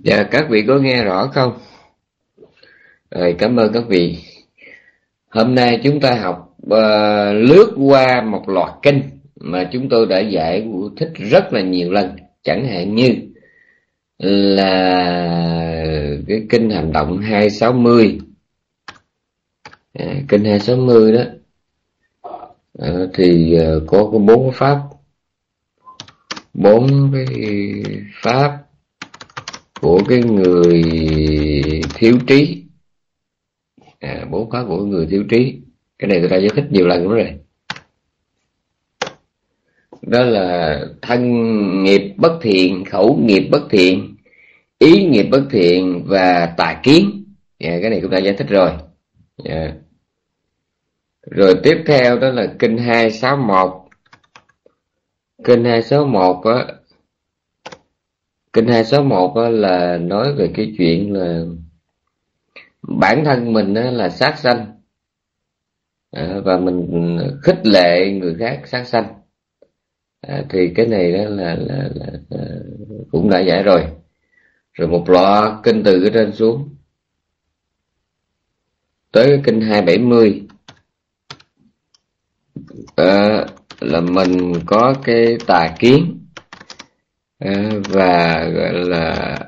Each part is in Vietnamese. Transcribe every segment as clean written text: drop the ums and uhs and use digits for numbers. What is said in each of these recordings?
Dạ, các vị có nghe rõ không? Rồi, cảm ơn các vị. Hôm nay chúng ta học lướt qua một loạt kinh mà chúng tôi đã giải thích rất là nhiều lần. Chẳng hạn như là cái kinh hành động 260. Kinh 260 đó thì có bốn pháp, bốn cái pháp của cái người thiếu trí. Bốn pháp của người thiếu trí. Cái này tôi đã giải thích nhiều lần rồi. Đó là thân nghiệp bất thiện, khẩu nghiệp bất thiện, ý nghiệp bất thiện và tà kiến. Cái này cũng đã giải thích rồi. Rồi tiếp theo đó là kinh 261. Kinh 261 á, kinh 261 á là nói về cái chuyện là bản thân mình á là sát sanh, và mình khích lệ người khác sát sanh. Thì cái này đó là cũng đã giải rồi. Rồi một loạt kinh từ ở trên xuống tới cái kinh 270, là mình có cái tà kiến, và gọi là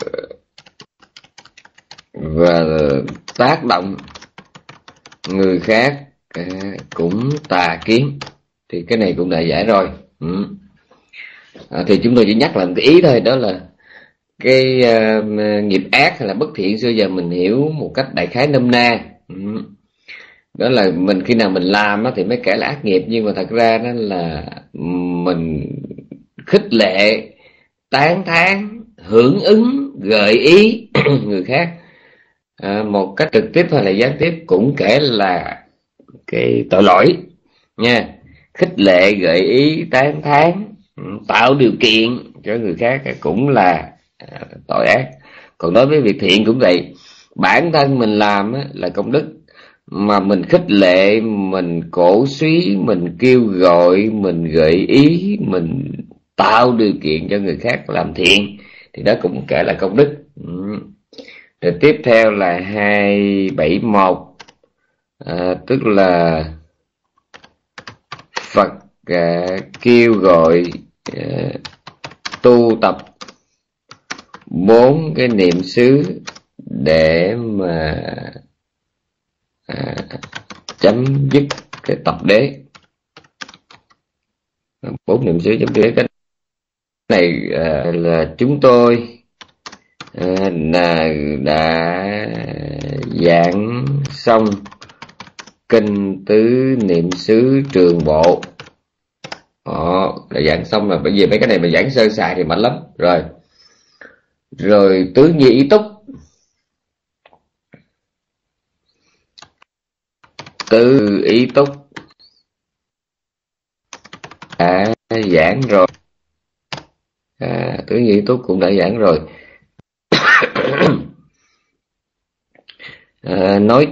và tác động người khác cũng tà kiến. Thì cái này cũng đã giải rồi. Thì chúng tôi chỉ nhắc lại một cái ý thôi, đó là cái nghiệp ác hay là bất thiện xưa giờ mình hiểu một cách đại khái nôm na. Đó là mình khi nào mình làm thì mới kể là ác nghiệp, nhưng mà thật ra đó là mình khích lệ, tán thán, hưởng ứng, gợi ý người khác một cách trực tiếp hay là gián tiếp cũng kể là cái tội lỗi nha. Khích lệ, gợi ý, tán thán, tạo điều kiện cho người khác cũng là tội ác. Còn đối với việc thiện cũng vậy, bản thân mình làm là công đức, mà mình khích lệ, mình cổ suý, mình kêu gọi, mình gợi ý, mình tạo điều kiện cho người khác làm thiện thì đó cũng kể là công đức. Rồi tiếp theo là 271, tức là Phật kêu gọi tu tập bốn cái niệm xứ để mà chấm dứt cái tập đế. Bốn niệm xứ chấm dứt cái này là chúng tôi là đã giảng xong kinh tứ niệm xứ trường bộ. Đã giảng xong rồi, bởi vì mấy cái này mà giảng sơ sài thì mạnh lắm rồi. Rồi tứ nhi ý túc, tứ ý túc đã giảng rồi. Tứ nhi ý túc cũng đã giảng rồi. Nói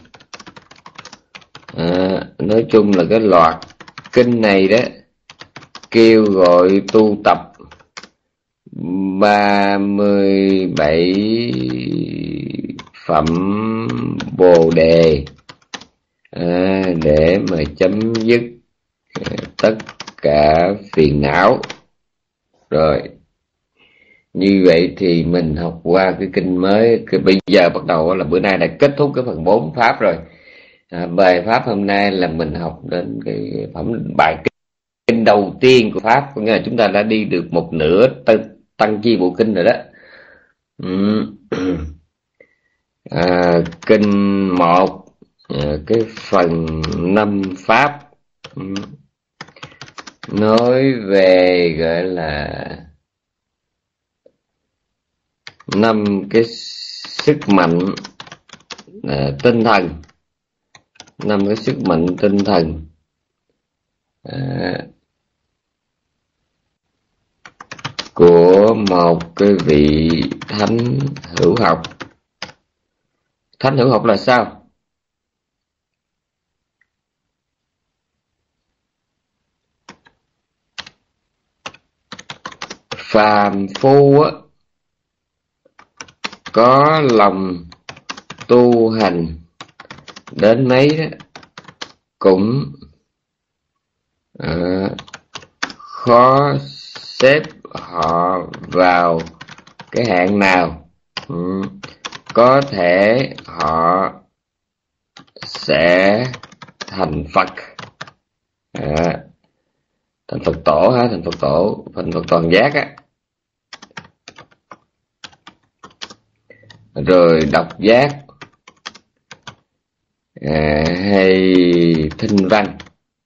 chung là cái loạt kinh này đó kêu gọi tu tập 37 phẩm Bồ đề để mà chấm dứt tất cả phiền não. Rồi như vậy thì mình học qua cái kinh mới. Bây giờ bắt đầu là bữa nay đã kết thúc cái phần 4 pháp rồi. Bài pháp hôm nay là mình học đến cái bài kinh đầu tiên của pháp, có nghĩa là chúng ta đã đi được một nửa tăng chi bộ kinh rồi đó. Kinh 1, cái phần 5 pháp, nói về gọi là 5 cái sức mạnh tinh thần, 5 cái sức mạnh tinh thần của một cái vị thánh hữu học. Thánh hữu học là sao? Phàm phu có lòng tu hành đến mấy đó cũng khó xếp họ vào cái hạng nào. Có thể họ sẽ thành Phật, thành Phật tổ hả, thành Phật tổ, thành Phật toàn giác á, rồi độc giác, hay thinh văn.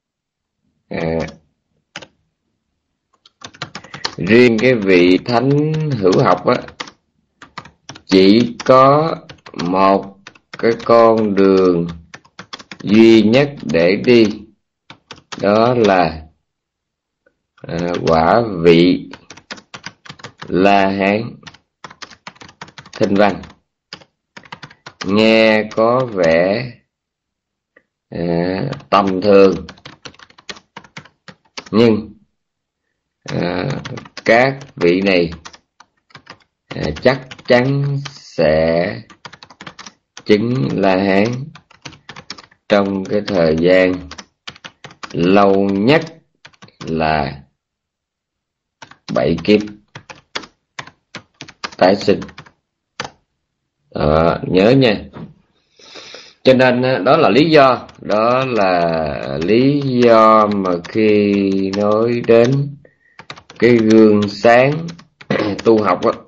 Riêng cái vị thánh hữu học á, chỉ có một cái con đường duy nhất để đi, đó là quả vị La Hán thinh văn. Nghe có vẻ tầm thường, nhưng các vị này chắc chắn sẽ chứng La Hán trong cái thời gian lâu nhất là 7 kiếp tái sinh. Nhớ nha. Cho nên đó là lý do mà khi nói đến cái gương sáng tu học á,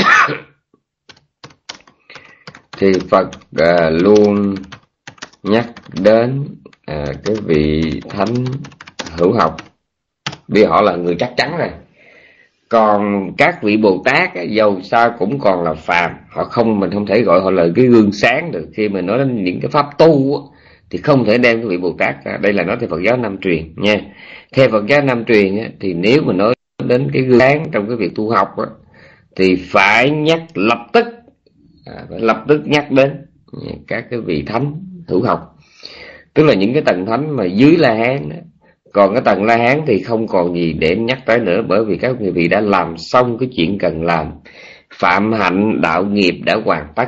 thì Phật luôn nhắc đến cái vị thánh hữu học, vì họ là người chắc chắn rồi. Còn các vị Bồ Tát dầu sao cũng còn là phàm, mình không thể gọi họ là cái gương sáng được. Khi mà nói đến những cái pháp tu thì không thể đem cái vị Bồ Tát ra. Đây là nói theo Phật giáo Nam truyền nha. Theo Phật giáo Nam truyền thì nếu mà nói đến cái gương sáng trong cái việc tu học thì phải lập tức nhắc đến các cái vị thánh hữu học, tức là những cái tầng thánh mà dưới La Hán. Còn cái tầng La Hán thì không còn gì để nhắc tới nữa, bởi vì các vị đã làm xong cái chuyện cần làm, phạm hạnh đạo nghiệp đã hoàn tất.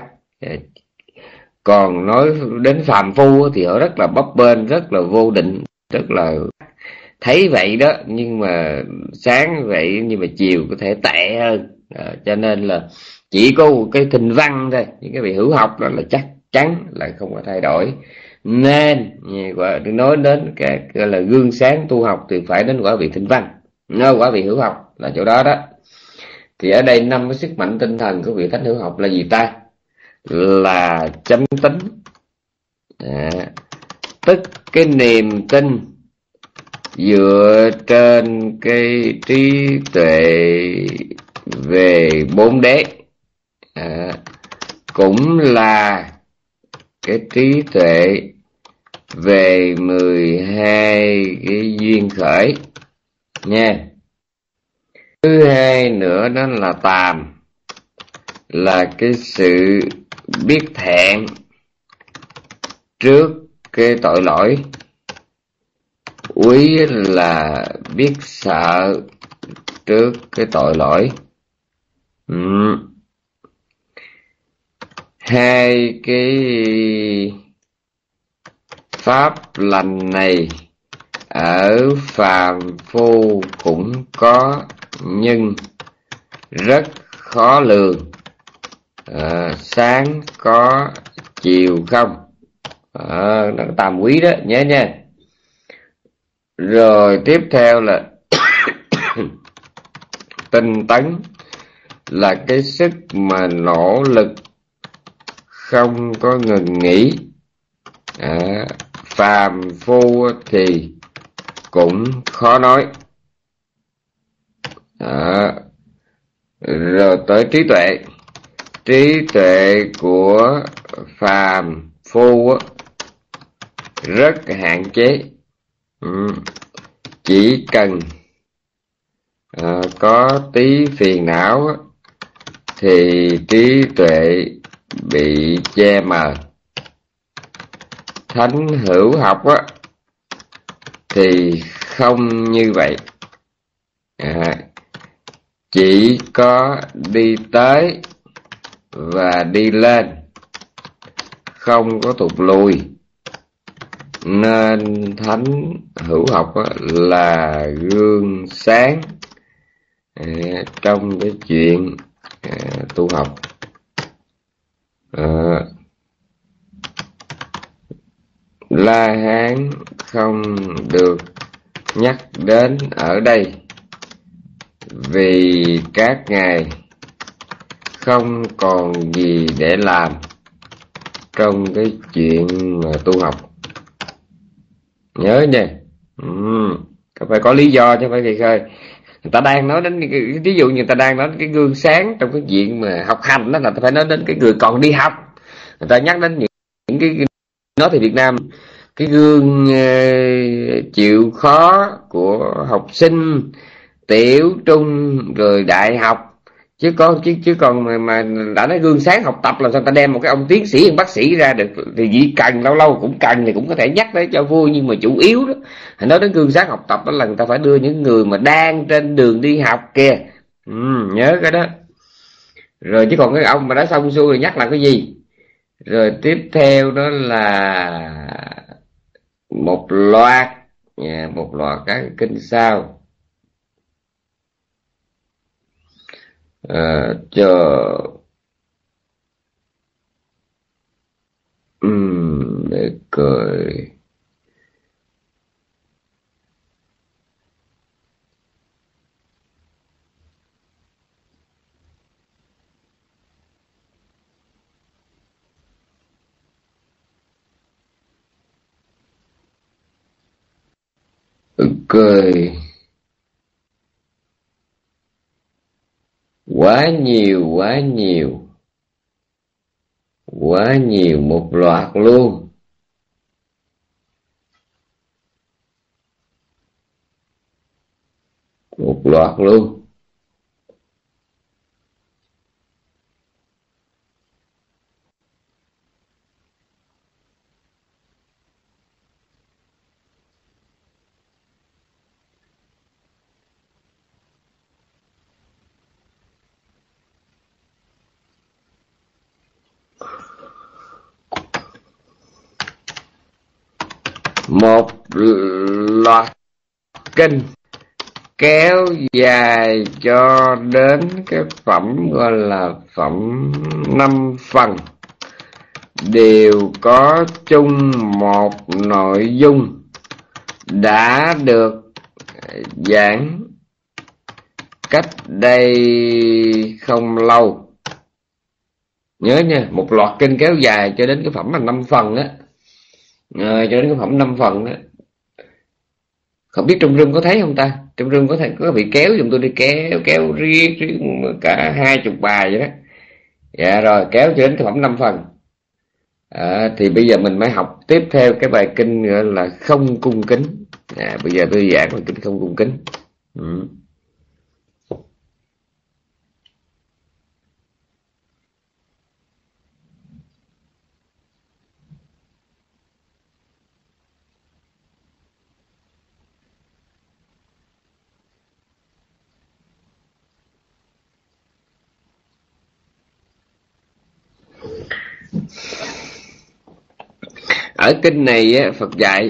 Còn nói đến phàm phu thì họ rất là bấp bênh, rất là vô định, rất là thấy vậy đó, nhưng mà sáng vậy nhưng mà chiều có thể tệ hơn. Cho nên là chỉ có một cái thinh văn thôi, những cái vị hữu học đó là chắc chắn là không có thay đổi. Nên nói đến cái gọi là gương sáng tu học thì phải đến quả vị thinh văn, quả vị hữu học là chỗ đó đó. Thì ở đây 5 cái sức mạnh tinh thần của vị thánh hữu học là gì ta? Là chánh tính, tức cái niềm tin dựa trên cái trí tuệ về 4 đế, cũng là cái trí tuệ về 12 cái duyên khởi nha. Thứ hai nữa đó là tàm, là cái sự biết thẹn trước cái tội lỗi. Úy là biết sợ trước cái tội lỗi. Hai cái pháp lành này ở phàm phu cũng có, nhưng rất khó lường. Sáng có chiều không, nó tàm quý đó, nhớ nha. Rồi tiếp theo là tinh tấn, là cái sức mà nỗ lực không có ngừng nghỉ. Phàm phu thì cũng khó nói. Rồi tới trí tuệ của phàm phu rất hạn chế. Chỉ cần có tí phiền não thì trí tuệ bị che mờ. Thánh hữu học thì không như vậy. Chỉ có đi tới và đi lên, không có tụt lùi, nên thánh hữu học là gương sáng trong cái chuyện tu học. La Hán không được nhắc đến ở đây vì các ngài không còn gì để làm trong cái chuyện mà tu học. Nhớ nha, phải có lý do chứ không phải vì khơi. Người ta đang nói đến, ví dụ như người ta đang nói đến cái gương sáng trong cái chuyện mà học hành đó, là ta phải nói đến cái người còn đi học. Người ta nhắc đến những cái nói thì Việt Nam cái gương chịu khó của học sinh tiểu trung rồi đại học, chứ còn mà đã nói gương sáng học tập, làm sao ta đem một cái ông tiến sĩ, ông bác sĩ ra được? Thì chỉ cần lâu lâu cũng cần thì cũng có thể nhắc đấy cho vui, nhưng mà chủ yếu đó nói đến gương sáng học tập đó là người ta phải đưa những người mà đang trên đường đi học kìa. Nhớ cái đó. Rồi chứ còn cái ông mà đã xong xuôi thì nhắc là cái gì? Rồi tiếp theo đó là một loạt các kinh sau. Để cười. Cười quá nhiều, một loạt luôn. Một loạt kinh kéo dài cho đến cái phẩm gọi là phẩm 5 phần, đều có chung một nội dung đã được giảng cách đây không lâu. Nhớ nha, một loạt kinh kéo dài cho đến cái phẩm là 5 phần á, cho đến cái phẩm 5 phần á. Không biết trong room có thấy không ta? Trong room có bị kéo giùm tôi đi, kéo riết cả 20 bài vậy đó. Dạ rồi, kéo cho đến cái phẩm 5 phần. Thì bây giờ mình mới học tiếp theo cái bài kinh gọi là không cung kính. Bây giờ tôi giảng bài kinh không cung kính. Ở kinh này á, Phật dạy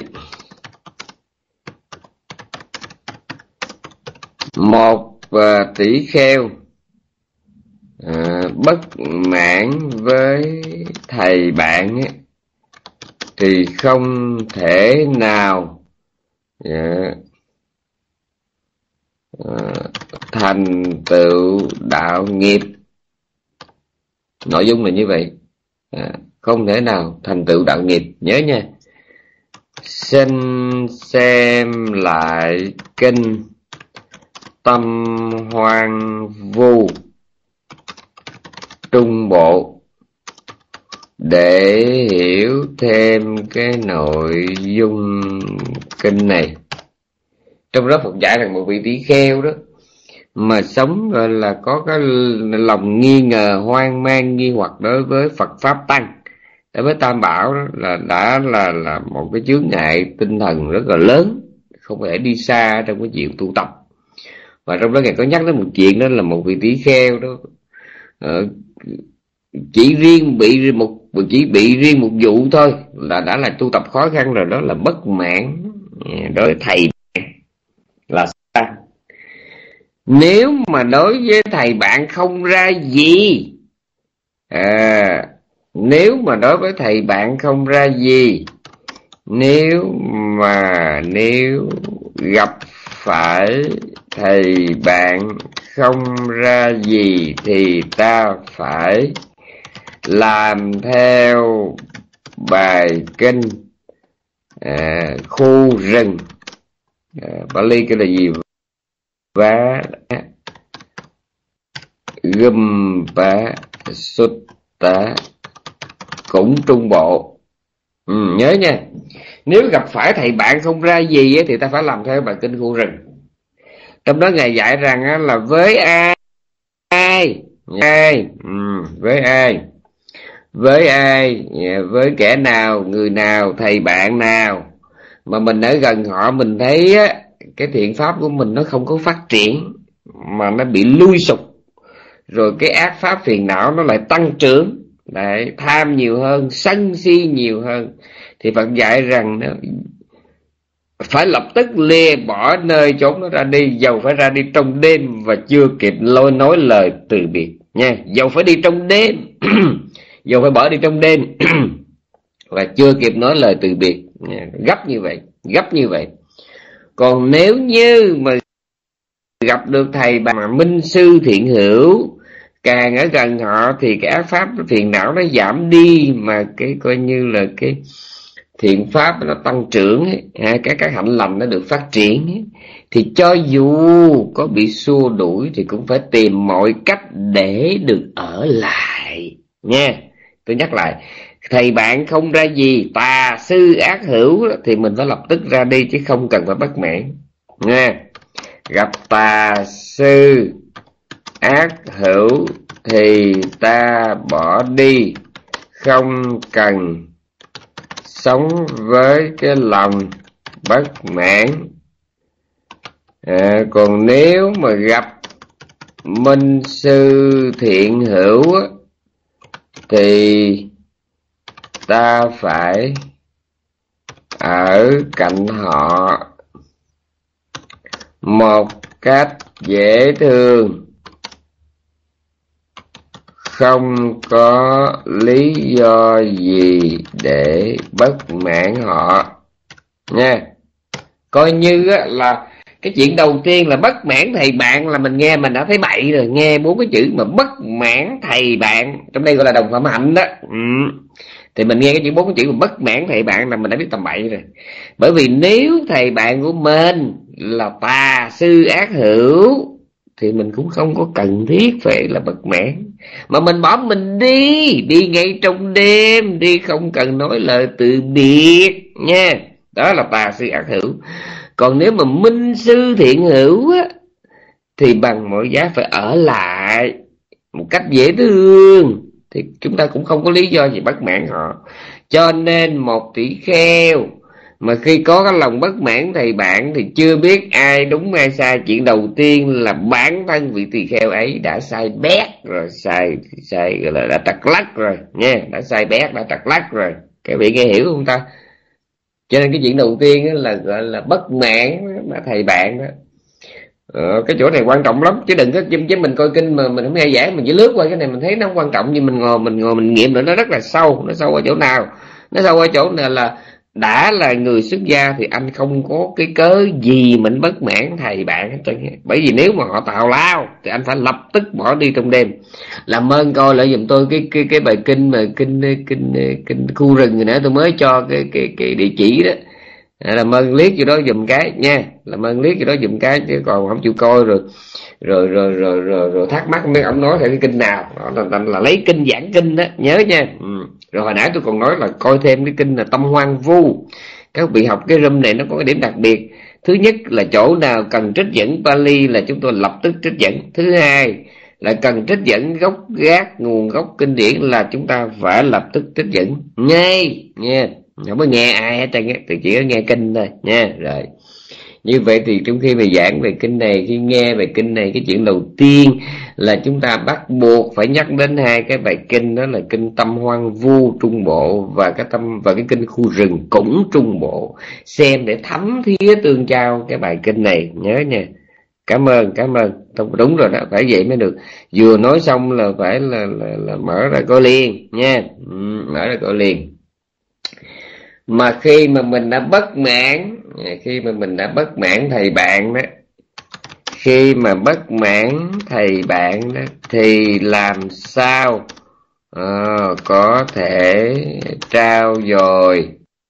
một tỷ kheo bất mãn với thầy bạn á, thì không thể nào thành tựu đạo nghiệp. Nội dung là như vậy, không thể nào thành tựu đạo nghiệp. Nhớ nha. Xin xem lại kinh Tâm Hoang Vu Trung Bộ để hiểu thêm cái nội dung kinh này. Trong đó Phật dạy rằng một vị tỷ kheo đó mà sống gọi là có cái lòng nghi ngờ, hoang mang, nghi hoặc đối với Phật Pháp Tăng, đối với Tam Bảo đó, là đã là một cái chướng ngại tinh thần rất là lớn, không thể đi xa trong cái chuyện tu tập. Và trong đó Ngài có nhắc đến một chuyện, đó là một vị tỷ kheo đó chỉ bị riêng một vụ thôi là đã là tu tập khó khăn rồi, đó là bất mãn đối với thầy là sao? Nếu mà đối với thầy bạn không ra gì, nếu mà đối với thầy bạn không ra gì, nếu gặp phải thầy bạn không ra gì thì ta phải làm theo bài kinh khu rừng. Bali cái là gì? Vá gum bá sút tá, cũng trung bộ. Nhớ nha, nếu gặp phải thầy bạn không ra gì thì ta phải làm theo bài kinh khu rừng. Trong đó Ngài dạy rằng là với ai, với kẻ nào, người nào, thầy bạn nào mà mình ở gần họ, mình thấy cái thiện pháp của mình nó không có phát triển mà nó bị lui sụp, rồi cái ác pháp phiền não nó lại tăng trưởng, lại tham nhiều hơn, sân si nhiều hơn, thì Phật dạy rằng phải lập tức lìa bỏ nơi chốn nó ra đi, dầu phải ra đi trong đêm và chưa kịp nói lời từ biệt nha. Dầu phải đi trong đêm dầu phải bỏ đi trong đêm và chưa kịp nói lời từ biệt nha. Gấp như vậy. Còn nếu như mà gặp được thầy mà minh sư thiện hữu, càng ở gần họ thì cái ác pháp phiền não nó giảm đi, mà cái coi như là cái thiện pháp nó tăng trưởng ấy, các hạnh lành nó được phát triển ấy, thì cho dù có bị xua đuổi thì cũng phải tìm mọi cách để được ở lại nha. Tôi nhắc lại, thầy bạn không ra gì, tà sư ác hữu thì mình phải lập tức ra đi, chứ không cần phải bất mãn nha. Gặp tà sư ác hữu thì ta bỏ đi, không cần sống với cái lòng bất mãn. Còn nếu mà gặp minh sư thiện hữu thì ta phải ở cạnh họ một cách dễ thương, không có lý do gì để bất mãn họ nha. Coi như là cái chuyện đầu tiên là bất mãn thầy bạn là mình nghe mình đã thấy bậy rồi. Nghe 4 cái chữ mà bất mãn thầy bạn, trong đây gọi là đồng phạm hạnh đó, thì mình nghe cái chữ 4 cái chữ mà bất mãn thầy bạn là mình đã biết tầm bậy rồi. Bởi vì nếu thầy bạn của mình là tà sư ác hữu thì mình cũng không có cần thiết phải là bất mãn, mà mình bỏ mình đi ngay trong đêm, đi không cần nói lời từ biệt nha. Đó là tà sư ác hữu. Còn nếu mà minh sư thiện hữu thì bằng mọi giá phải ở lại một cách dễ thương, thì chúng ta cũng không có lý do gì bất mãn họ. Cho nên một tỷ kheo mà khi có cái lòng bất mãn thầy bạn thì chưa biết ai đúng ai sai, chuyện đầu tiên là bản thân vị tỳ kheo ấy đã sai bét rồi, sai gọi là đã trật lắc rồi nha, đã sai bét, đã trật lắc rồi. Các vị nghe hiểu không ta? Cho nên cái chuyện đầu tiên là gọi là bất mãn mà thầy bạn đó. Cái chỗ này quan trọng lắm, chứ đừng có chứ mình coi kinh mà mình không nghe giảng, mình chỉ lướt qua cái này mình thấy nó không quan trọng, nhưng mình ngồi mình nghiệm nữa, nó rất là sâu. Nó sâu ở chỗ nào? Nó sâu ở chỗ này là đã là người xuất gia thì anh không có cái cớ gì mình bất mãn thầy bạn hết trơn. Bởi vì nếu mà họ tào lao thì anh phải lập tức bỏ đi trong đêm. Làm ơn coi lại giùm tôi cái bài kinh mà kinh khu rừng rồi nữa, tôi mới cho cái địa chỉ đó. Làm ơn liếc vô đó giùm cái nha, làm ơn liếc vô đó giùm cái, chứ còn không chịu coi rồi thắc mắc mấy ông nói theo cái kinh nào là lấy kinh giảng kinh đó, nhớ nha. Rồi hồi nãy tôi còn nói là coi thêm cái kinh là Tâm Hoang Vu. Các vị học cái room này nó có cái điểm đặc biệt. Thứ nhất là chỗ nào cần trích dẫn Pali là chúng tôi lập tức trích dẫn. Thứ hai là cần trích dẫn gốc gác, nguồn gốc kinh điển là chúng ta phải lập tức trích dẫn ngay nha. Không có nghe ai hết trơn á, thì chỉ có nghe kinh thôi nha. Rồi Như vậy thì trong khi mà giảng về kinh này, khi nghe về kinh này, cái chuyện đầu tiên là chúng ta bắt buộc phải nhắc đến hai cái bài kinh, đó là kinh Tâm Hoang Vu Trung Bộ và cái kinh Khu Rừng cũng Trung Bộ, xem để thấm thía tương trao cái bài kinh này, nhớ nha. Cảm ơn, cảm ơn. Đúng rồi đó, phải vậy mới được. Vừa nói xong là phải là mở ra coi liền nha. Mở ra coi liền. Mà khi mà mình đã bất mãn, thầy bạn đó, khi mà bất mãn thầy bạn đó thì làm sao có thể trao dồi,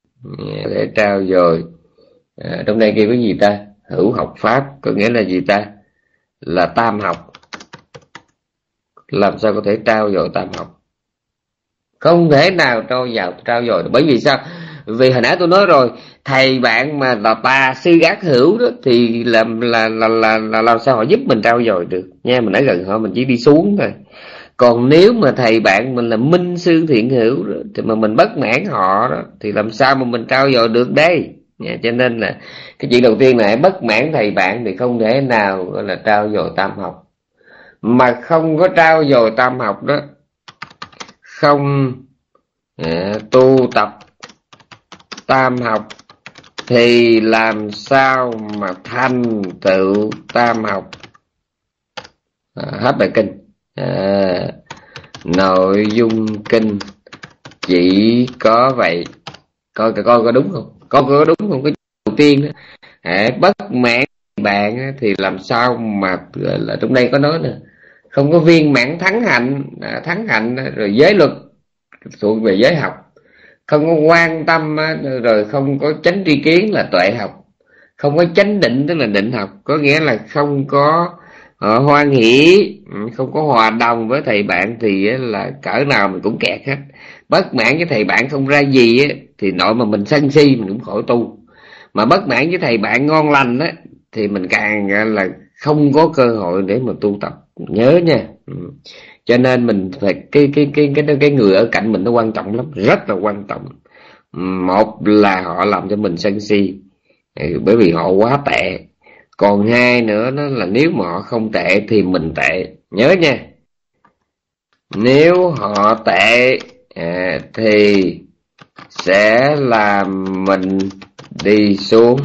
trong đây kêu cái gì ta? Hữu học pháp, có nghĩa là gì ta? Là tam học. Làm sao có thể trao dồi tam học? Không thể nào trao dồi được. Bởi vì sao? Vì hồi nãy tôi nói rồi, thầy bạn mà là tà sư ác hữu đó thì làm sao họ giúp mình trao dồi được nha. Mình ở gần họ mình chỉ đi xuống thôi. Còn nếu mà thầy bạn mình là minh sư thiện hữu đó, thì mà mình bất mãn họ đó thì làm sao mà mình trao dồi được đây nha. Cho nên là cái chuyện đầu tiên là bất mãn thầy bạn thì không thể nào gọi là trao dồi tam học. Mà không có trao dồi tam học đó, không tu tập tam học thì làm sao mà thành tựu tam học? Hết bài kinh. Nội dung kinh chỉ có vậy. Coi có đúng không? Có đúng không? Cái đầu tiên đó, bất mãn bạn thì làm sao mà là trong đây có nói nè, không có viên mãn thắng hạnh rồi giới luật thuộc về giới học, không có quan tâm rồi không có chánh tri kiến là tuệ học, không có chánh định tức là định học, có nghĩa là không có hoan hỷ, không có hòa đồng với thầy bạn thì là cỡ nào mình cũng kẹt hết. Bất mãn với thầy bạn không ra gì thì nội mà mình sân si mình cũng khỏi tu, mà bất mãn với thầy bạn ngon lành thì mình càng là không có cơ hội để mà tu tập, nhớ nha. Cho nên mình phải cái người ở cạnh mình nó quan trọng lắm, rất là quan trọng. Một là họ làm cho mình sân si bởi vì họ quá tệ, còn hai nữa đó là nếu mà họ không tệ thì mình tệ, nhớ nha. Nếu họ tệ thì sẽ làm mình đi xuống.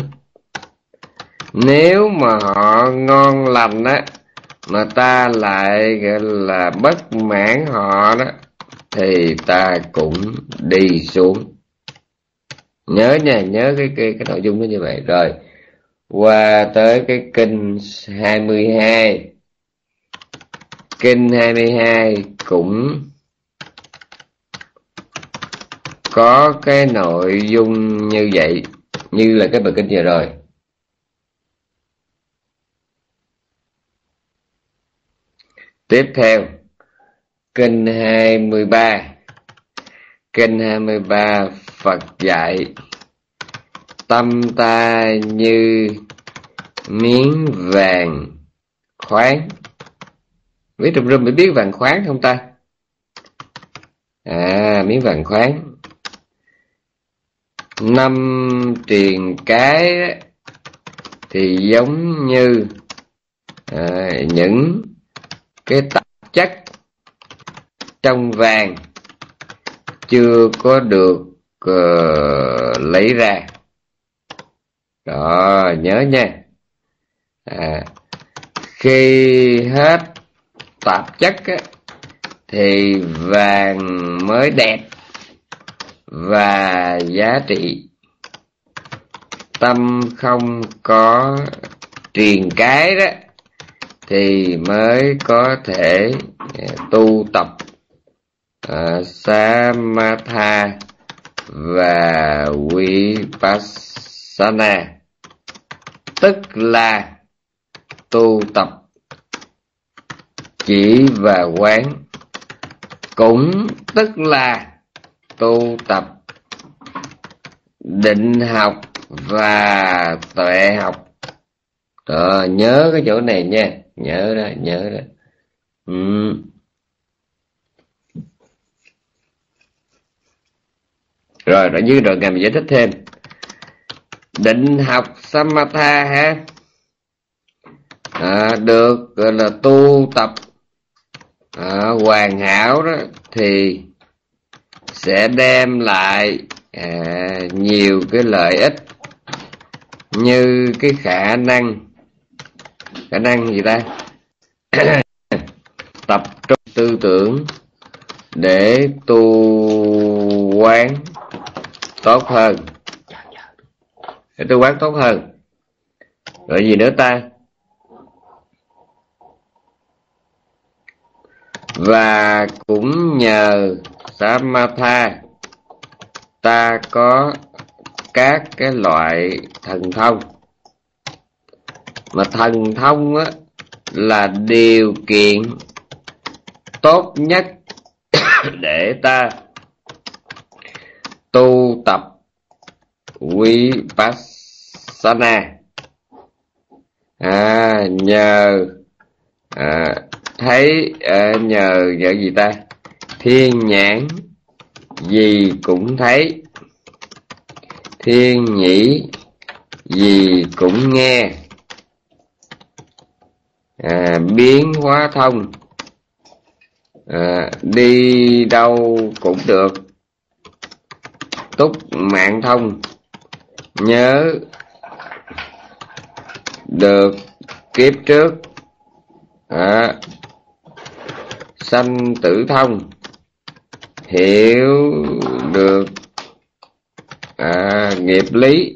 Nếu mà họ ngon lành mà ta lại gọi là bất mãn họ đó thì ta cũng đi xuống. Nhớ nha, nhớ cái nội dung nó như vậy. Rồi qua tới cái kinh 22. Kinh 22 cũng có cái nội dung như vậy, như là cái bài kinh vừa rồi. Tiếp theo kinh 23. Kinh 23 Phật dạy tâm ta như miếng vàng khoáng. Biết trong rừng biết vàng khoáng không ta? Miếng vàng khoáng. 5 triền cái thì giống như những cái tạp chất trong vàng chưa có được lấy ra. Đó, nhớ nha. Khi hết tạp chất thì vàng mới đẹp và giá trị. Tâm không có triền cái đó thì mới có thể tu tập Samatha và Vipassana, tức là tu tập chỉ và quán, cũng tức là tu tập định học và tuệ học. Đó, nhớ cái chỗ này nha, nhớ đó. Rồi ngài mình giải thích thêm. định học Samatha ha, được gọi là tu tập hoàn hảo đó, thì sẽ đem lại nhiều cái lợi ích, như cái khả năng gì ta tập trung tư tưởng để tu quán tốt hơn, rồi gì nữa ta? Và cũng nhờ Samatha ta có các cái loại thần thông, mà thần thông á là điều kiện tốt nhất để ta tu tập Vipassana. Nhờ thấy nhờ gì ta, thiên nhãn gì cũng thấy, thiên nhĩ gì cũng nghe, biến hóa thông, đi đâu cũng được, túc mạng thông, nhớ được kiếp trước, sanh tử thông, hiểu được nghiệp lý,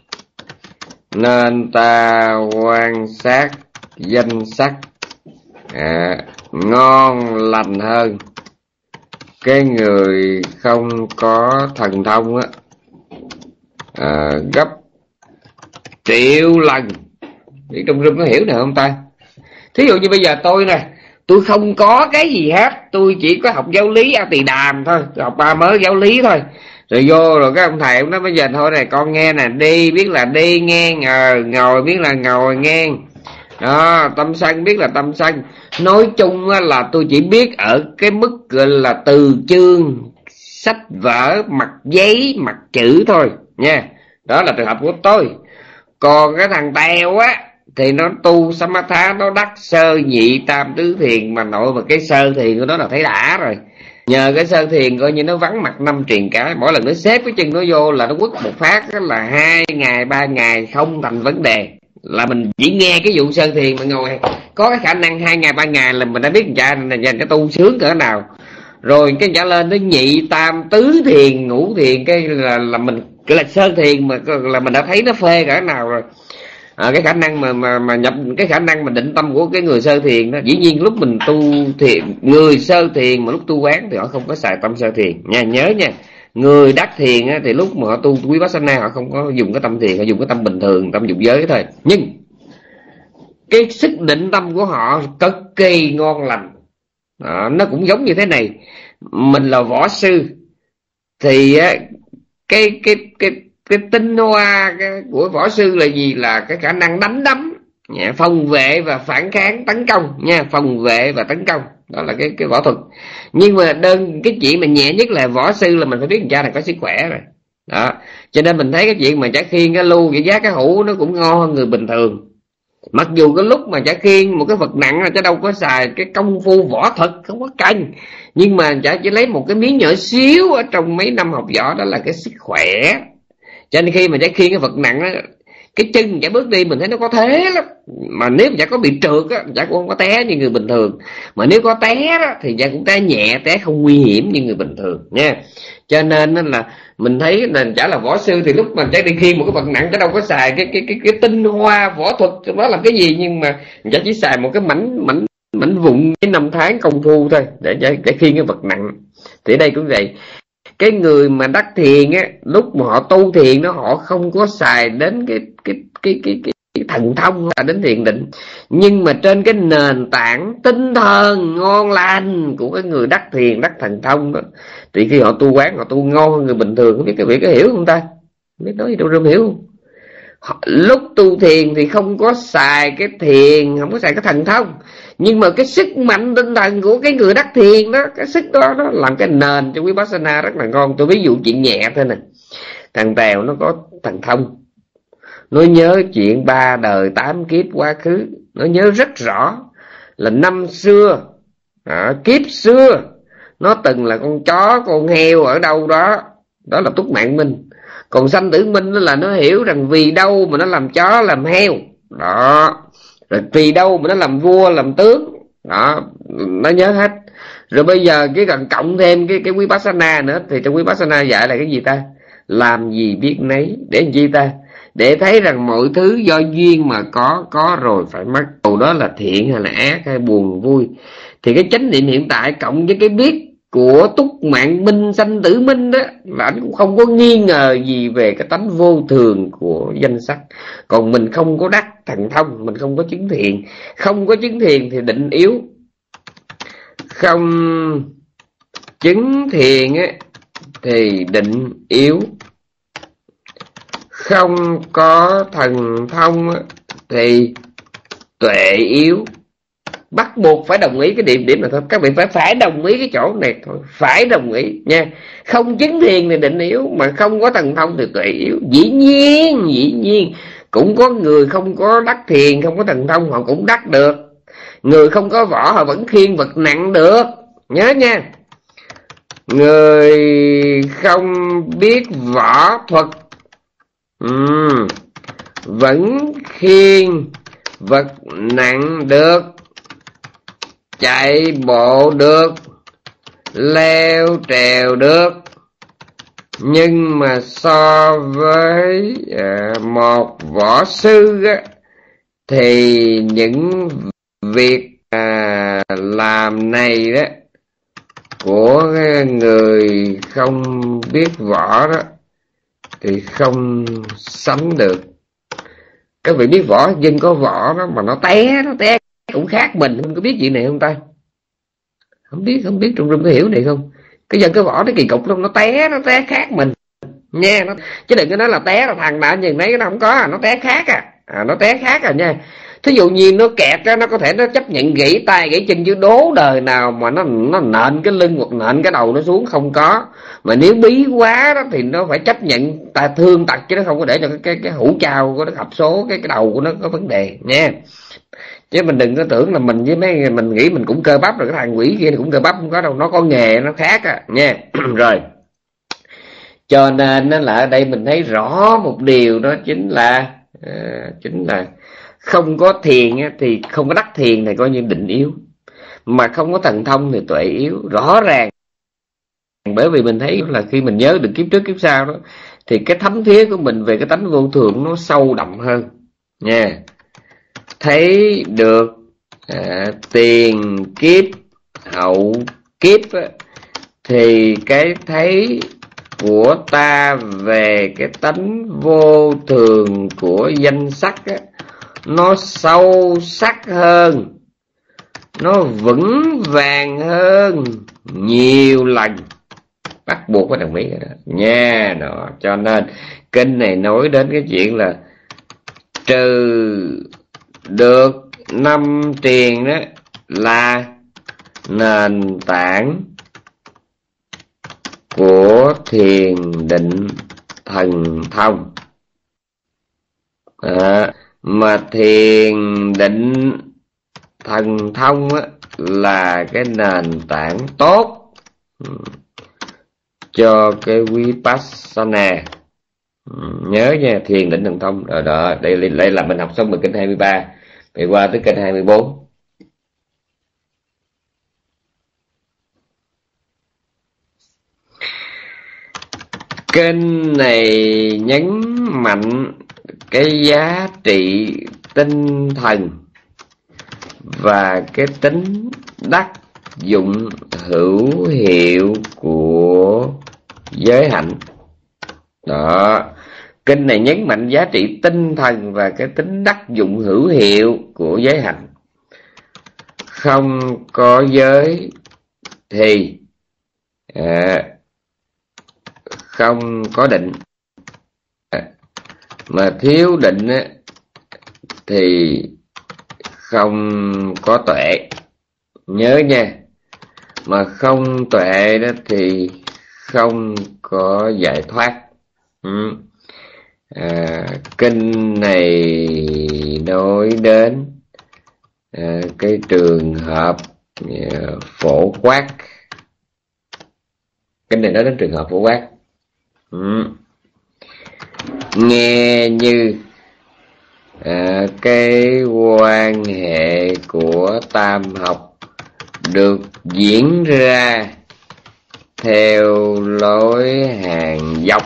nên ta quan sát danh sắc ngon lành hơn cái người không có thần thông á, gấp triệu lần. Thì trong rừng có hiểu được không ta? Thí dụ như bây giờ tôi nè, tôi không có cái gì hết, tôi chỉ có học giáo lý A Tỳ Đàm thôi, học 3 mớ giáo lý thôi, rồi vô rồi cái ông thầy ông nói bây giờ thôi này con nghe nè, đi biết là đi nghe, ngồi biết là ngồi nghe, tâm sân biết là tâm sân. Nói chung là tôi chỉ biết ở cái mức gọi là từ chương, sách vở, mặt giấy, mặt chữ thôi nha. Đó là trường hợp của tôi. Còn cái thằng Tèo á thì nó tu Samatha, nó đắc sơ nhị tam tứ thiền mà nội, mà cái sơ thiền của nó là thấy đã rồi. Nhờ cái sơ thiền coi như nó vắng mặt 5 truyền cái, mỗi lần nó xếp cái chân nó vô là nó quất một phát là 2 ngày 3 ngày không thành vấn đề. Là mình chỉ nghe cái vụ sơ thiền mà ngồi có cái khả năng 2 ngày 3 ngày là mình đã biết dành cái tu sướng cỡ nào. Rồi cái trả lên tới nhị tam tứ thiền, ngũ thiền, cái là mình cái là sơ thiền mà là mình đã thấy nó phê cỡ nào rồi. Cái khả năng mà nhập cái khả năng mà định tâm của cái người sơ thiền đó, dĩ nhiên lúc mình tu thiền, người sơ thiền mà lúc tu quán thì họ không có xài tâm sơ thiền nha, nhớ nha. Người đắc thiền á, thì lúc mà họ tu Vipassana họ không có dùng cái tâm thiền, họ dùng cái tâm bình thường, tâm dục giới thôi. Nhưng cái sức định tâm của họ cực kỳ ngon lành. Nó cũng giống như thế này, mình là võ sư thì cái tinh hoa của võ sư là gì? Là cái khả năng đánh đấm, phòng vệ và phản kháng, tấn công nha, phòng vệ và tấn công, đó là cái võ thuật. Nhưng mà cái chuyện mà nhẹ nhất là võ sư là mình phải biết người cha này có sức khỏe rồi đó. Cho nên mình thấy cái chuyện mà chả khiên, cái lu, cái giá, cái hũ nó cũng ngon hơn người bình thường. Mặc dù cái lúc mà chả khiên một cái vật nặng là chả đâu có xài cái công phu võ thuật, không có canh, nhưng mà chả chỉ lấy một cái miếng nhỏ xíu ở trong mấy năm học võ, đó là cái sức khỏe. Cho nên khi mà chả khiên cái vật nặng đó, cái chân chả bước đi mình thấy nó có thế lắm. Mà nếu chả có bị trượt á, chả cũng không có té như người bình thường. Mà nếu có té đó thì chả cũng té nhẹ, té không nguy hiểm như người bình thường nha. Cho nên là mình thấy là chả là võ sư thì lúc mà chả đi khiêng một cái vật nặng chả đâu có xài cái tinh hoa võ thuật trong đó làm cái gì, nhưng mà chả chỉ xài một cái mảnh vụn cái 5 tháng công phu thôi để khiêng cái vật nặng. Thì đây cũng vậy. Cái người mà đắc thiền á, lúc mà họ tu thiền đó, họ không có xài đến cái thần thông là đến thiền định, nhưng mà trên cái nền tảng tinh thần ngon lành của cái người đắc thiền, đắc thần thông đó, thì khi họ tu quán, họ tu ngon hơn người bình thường. Không biết cái vị có hiểu không ta? Không biết nói gì đâu rơm hiểu không? Lúc tu thiền thì không có xài cái thiền, không có xài cái thần thông, nhưng mà cái sức mạnh tinh thần của cái người đắc thiền đó, cái sức đó nó làm cái nền cho Vipassana rất là ngon. Tôi ví dụ chuyện nhẹ thôi nè, thằng Tèo nó có thần thông, nó nhớ chuyện 3 đời 8 kiếp quá khứ, nó nhớ rất rõ là năm xưa, kiếp xưa nó từng là con chó con heo ở đâu đó. Đó là túc mạng minh. Còn sanh tử minh là nó hiểu rằng vì đâu mà nó làm chó làm heo đó, rồi vì đâu mà nó làm vua làm tướng đó, nó nhớ hết. Rồi bây giờ cái cần cộng thêm cái Vipassana nữa, thì trong Vipassana dạy là cái gì ta? Làm gì biết nấy. Để làm chi ta? Để thấy rằng mọi thứ do duyên mà có rồi phải mất. Dù đó là thiện hay là ác hay buồn vui, thì cái chánh niệm hiện tại cộng với cái biết của túc mạng minh sanh tử minh đó, là anh cũng không có nghi ngờ gì về cái tánh vô thường của danh sắc. Còn mình không có đắc thần thông, mình không có chứng thiền. Không có chứng thiền thì định yếu. Không chứng thiền á thì định yếu. Không có thần thông á thì tuệ yếu. Bắt buộc phải đồng ý cái điểm này thôi. Các vị phải đồng ý cái chỗ này thôi. Phải đồng ý nha. Không chứng thiền thì định yếu, mà không có thần thông thì tuệ yếu. Dĩ nhiên cũng có người không có đắc thiền, không có thần thông, họ cũng đắc được. Người không có võ họ vẫn khiêng vật nặng được. Nhớ nha. Người không biết võ thuật vẫn khiêng vật nặng được, chạy bộ được, leo trèo được. Nhưng mà so với một võ sư á, thì những việc làm này đó của người không biết võ đó thì không sánh được. Các vị biết võ dân có võ đó mà nó té cũng khác mình. Không có biết chuyện này không ta? Không biết trong rừng có hiểu này không? Cái dân cái võ nó kỳ cục lắm, nó té khác mình nha. Chứ đừng có nói là té là thằng nào nhìn thấy nó không có, nó té khác nó té khác nha. Thí dụ như nó kẹt á, nó có thể nó chấp nhận gãy tay gãy chân, chứ đố đời nào mà nó nện cái lưng hoặc nện cái đầu nó xuống, không có. Mà nếu bí quá đó thì nó phải chấp nhận thương tật, chứ nó không có để cho cái hũ trao của nó hợp số, cái đầu của nó có vấn đề nha. Chứ mình đừng có tưởng là mình với mấy mình nghĩ mình cũng cơ bắp, rồi cái thằng quỷ kia cũng cơ bắp, không có đâu, nó có nghề nó khác nha. Rồi cho nên là ở đây mình thấy rõ một điều, đó chính là không có thiền thì không có đắc thiền này coi như định yếu, mà không có thần thông thì tuệ yếu. Rõ ràng, bởi vì mình thấy là khi mình nhớ được kiếp trước kiếp sau đó, thì cái thấm thía của mình về cái tánh vô thường nó sâu đậm hơn nha. Thấy được tiền kiếp hậu kiếp thì cái thấy của ta về cái tánh vô thường của danh sắc nó sâu sắc hơn, nó vững vàng hơn nhiều lần. Bắt buộc phải đồng ý đó nha. Đó cho nên kinh này nói đến cái chuyện là trừ được 5 triền đó là nền tảng của thiền định thần thông. Mà thiền định thần thông là cái nền tảng tốt cho cái Vipassana. Nhớ nha, thiền định thần thông. Rồi đó, đây là mình học xong bài kinh 23, thì qua tới kinh 24. Kinh này nhấn mạnh cái giá trị tinh thần và cái tính đắc dụng hữu hiệu của giới hạnh. Đó, kinh này nhấn mạnh giá trị tinh thần và cái tính đắc dụng hữu hiệu của giới hạnh. Không có giới thì không có định, mà thiếu định thì không có tuệ. Nhớ nha, mà không tuệ đó thì không có giải thoát. Kinh này nói đến cái trường hợp phổ quát. Kinh này nói đến trường hợp phổ quát. Nghe như cái quan hệ của tam học được diễn ra theo lối hàng dọc,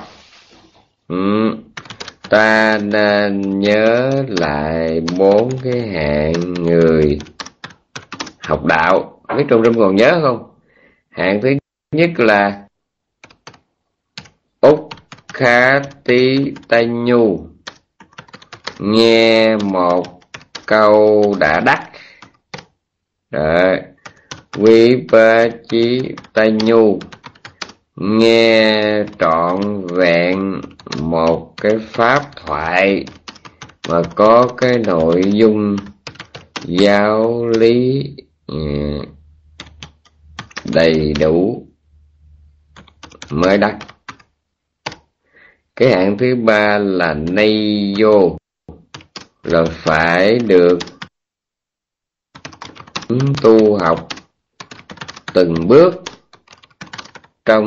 ta nên nhớ lại 4 cái hạng người học đạo. Biết Trung Trung còn nhớ không? Hạng thứ nhất là Ukkhatitanyu, nghe một câu đã đắc. Đấy. Vipachitanyu, nghe trọn vẹn một cái pháp thoại mà có cái nội dung giáo lý đầy đủ mới đắc. Cái hạng thứ ba là Neiyo, là phải được tu học từng bước trong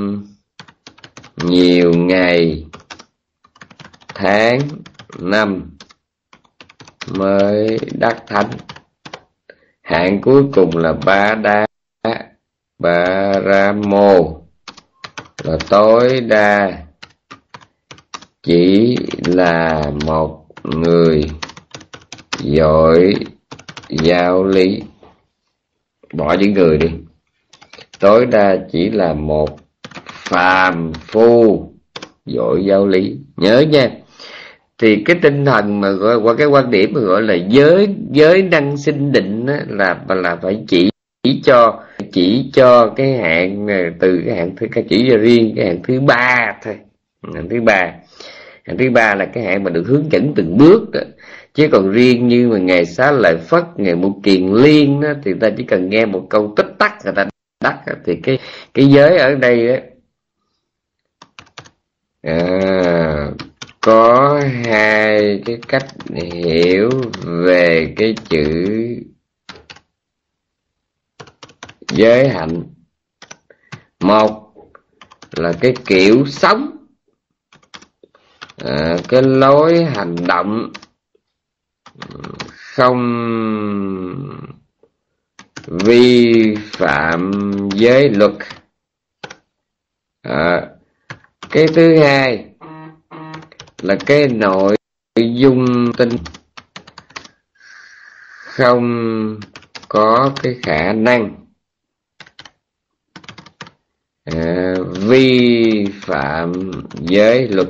nhiều ngày, tháng, năm mới đắc thánh. Hạng cuối cùng là Paramo, là tối đa chỉ là một người giỏi giáo lý. Bỏ những người đi, tối đa chỉ là một phàm phu giỏi giáo lý. Nhớ nha. Thì cái tinh thần mà gọi qua cái quan điểm mà gọi là giới năng sinh định á, là phải chỉ cho cái hạng, từ cái hạng thứ, chỉ cho riêng cái hạng thứ ba thôi. Hạng thứ ba là cái hạng mà được hướng dẫn từng bước đó. Chứ còn riêng như mà ngày Xá Lợi Phất, ngày Một Kiền Liên đó, thì ta chỉ cần nghe một câu tích tắc người ta đắc. Thì cái giới ở đây đó, có hai cái cách hiểu về cái chữ giới hạnh. Một là cái kiểu sống, cái lối hành động không vi phạm giới luật. Cái thứ hai là cái nội dung tin không có cái khả năng vi phạm giới luật.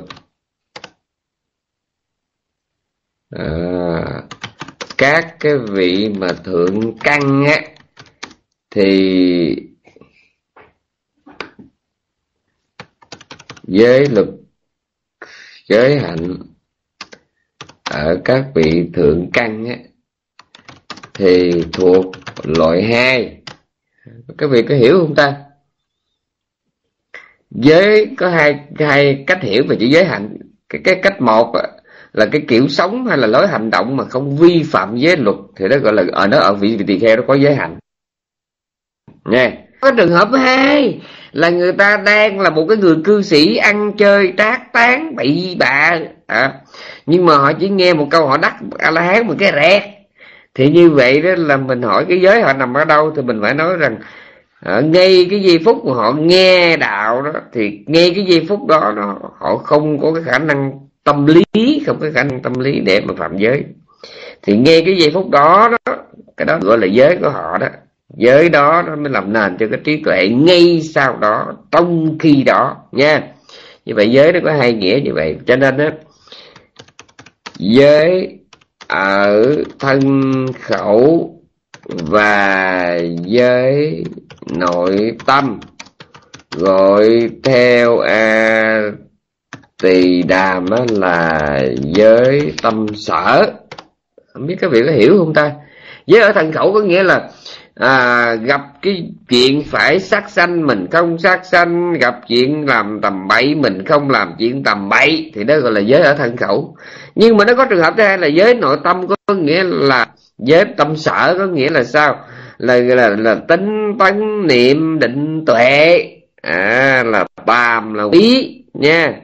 Các cái vị mà thượng căn á, thì giới luật, giới hạnh ở các vị thượng căn á, thì thuộc loại 2. Các vị có hiểu không ta? Giới có hai cách hiểu về chữ giới hạnh. Cái cách một á, là cái kiểu sống hay là lối hành động mà không vi phạm giới luật, thì đó gọi là nó ở vị tỳ kheo nó có giới hạnh nha. Có trường hợp 2 là người ta đang là một cái người cư sĩ ăn chơi trác tán bậy bạ, nhưng mà họ chỉ nghe một câu họ đắc A La Hán một cái rẹt. Thì như vậy đó là mình hỏi cái giới họ nằm ở đâu, thì mình phải nói rằng ngay cái giây phút mà họ nghe đạo đó, thì ngay cái giây phút đó họ không có cái khả năng tâm lý, không có khả năng tâm lý để mà phạm giới. Thì ngay cái giây phút đó, cái đó gọi là giới của họ đó. Giới đó nó mới làm nền cho cái trí tuệ ngay sau đó, trong khi đó nha. Như vậy giới nó có hai nghĩa như vậy. Cho nên đó, giới ở thân khẩu và giới nội tâm, gọi theo Tỳ Đàm là giới tâm sở. Không biết các vị có hiểu không ta? Giới ở thân khẩu có nghĩa là gặp cái chuyện phải sát sanh mình không sát sanh, gặp chuyện làm tầm bậy mình không làm chuyện tầm bậy, thì đó gọi là giới ở thân khẩu. Nhưng mà nó có trường hợp thứ hai là giới nội tâm, có nghĩa là giới tâm sở, có nghĩa là sao? Là tính tấn niệm định tuệ, là tàm là ý nha,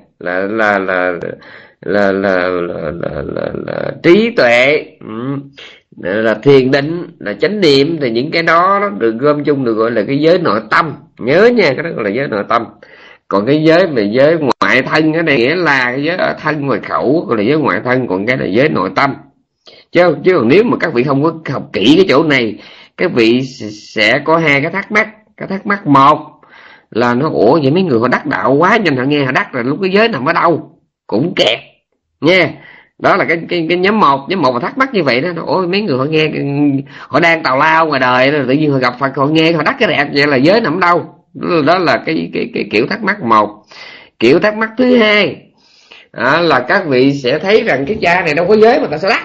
là trí tuệ, là thiền định, là chánh niệm. Thì những cái đó nó được gom chung được gọi là cái giới nội tâm, nhớ nha, cái đó gọi là giới nội tâm. Còn cái giới mà giới ngoại thân ở đây nghĩa là cái giới ở thân ngoài khẩu, gọi là giới ngoại thân, còn cái là giới nội tâm. Chứ còn nếu mà các vị không có học kỹ cái chỗ này, các vị sẽ có hai cái thắc mắc. Cái thắc mắc một là nó ủa vậy mấy người họ đắc đạo quá nhanh, họ nghe họ đắc rồi lúc cái giới nằm ở đâu, cũng kẹt nha. Đó là cái nhóm một mà thắc mắc như vậy đó. Ôi mấy người họ nghe, họ đang tào lao ngoài đời tự nhiên họ gặp Phật, họ nghe họ đắc cái đẹp vậy là giới nằm ở đâu. Đó là cái kiểu thắc mắc một. Kiểu thắc mắc thứ hai là các vị sẽ thấy rằng cái cha này đâu có giới mà tại sao đắc.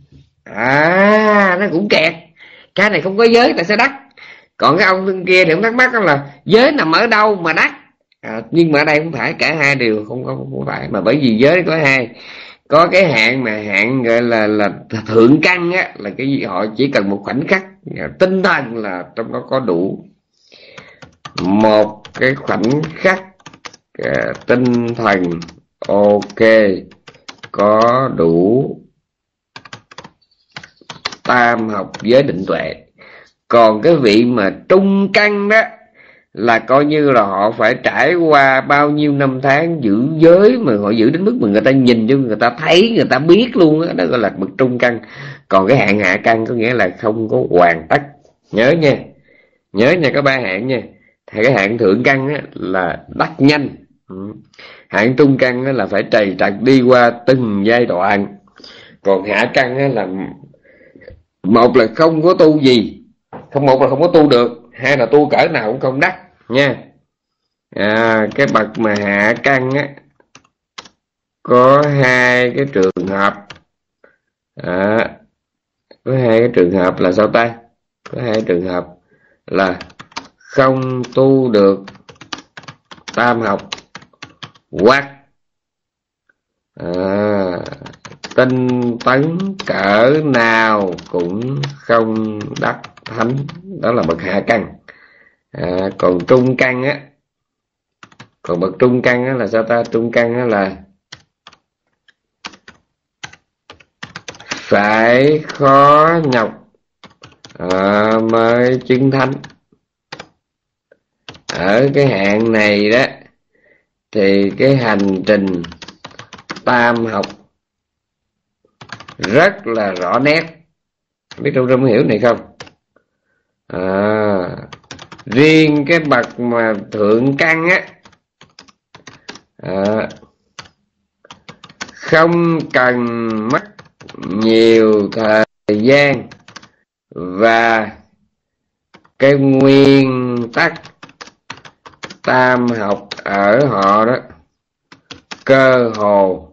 Nó cũng kẹt, cha này không có giới tại sao đắc. Còn cái ông kia thì cũng thắc mắc là giới nằm ở đâu mà đắc. Nhưng mà ở đây không phải, cả hai đều không phải, mà bởi vì giới có hai. Có cái hạn mà hạn gọi là thượng căn á, là cái gì họ chỉ cần một khoảnh khắc tinh thần là trong đó có đủ một cái khoảnh khắc tinh thần, ok, có đủ tam học giới định tuệ. Còn cái vị mà trung căn đó là coi như là họ phải trải qua bao nhiêu năm tháng giữ giới, mà họ giữ đến mức mà người ta nhìn cho người ta thấy, người ta biết luôn đó, đó gọi là bậc trung căn. Còn cái hạng hạ căn có nghĩa là không có hoàn tất. Nhớ nha có ba hạng nha. Thì cái hạng thượng căn á, là đắc nhanh. Hạng trung căn á, là phải trầy trật đi qua từng giai đoạn. Còn hạ căn á, là một là không có tu gì, một là không có tu được, hai là tu cỡ nào cũng không đắc nha. Cái bậc mà hạ căn á có hai cái trường hợp. Có hai cái trường hợp là sao ta? Có hai trường hợp là không tu được tam học, hoặc tinh tấn cỡ nào cũng không đắc thánh. Đó là bậc hạ căn. Còn trung căn á, còn bậc trung căn á là sao ta? Trung căn á là phải khó nhọc mới chứng thánh. Ở cái hạng này đó thì cái hành trình tam học rất là rõ nét. Biết trong hiểu này không? Riêng cái bậc mà thượng căn á, không cần mất nhiều thời gian, và cái nguyên tắc tam học ở họ đó cơ hồ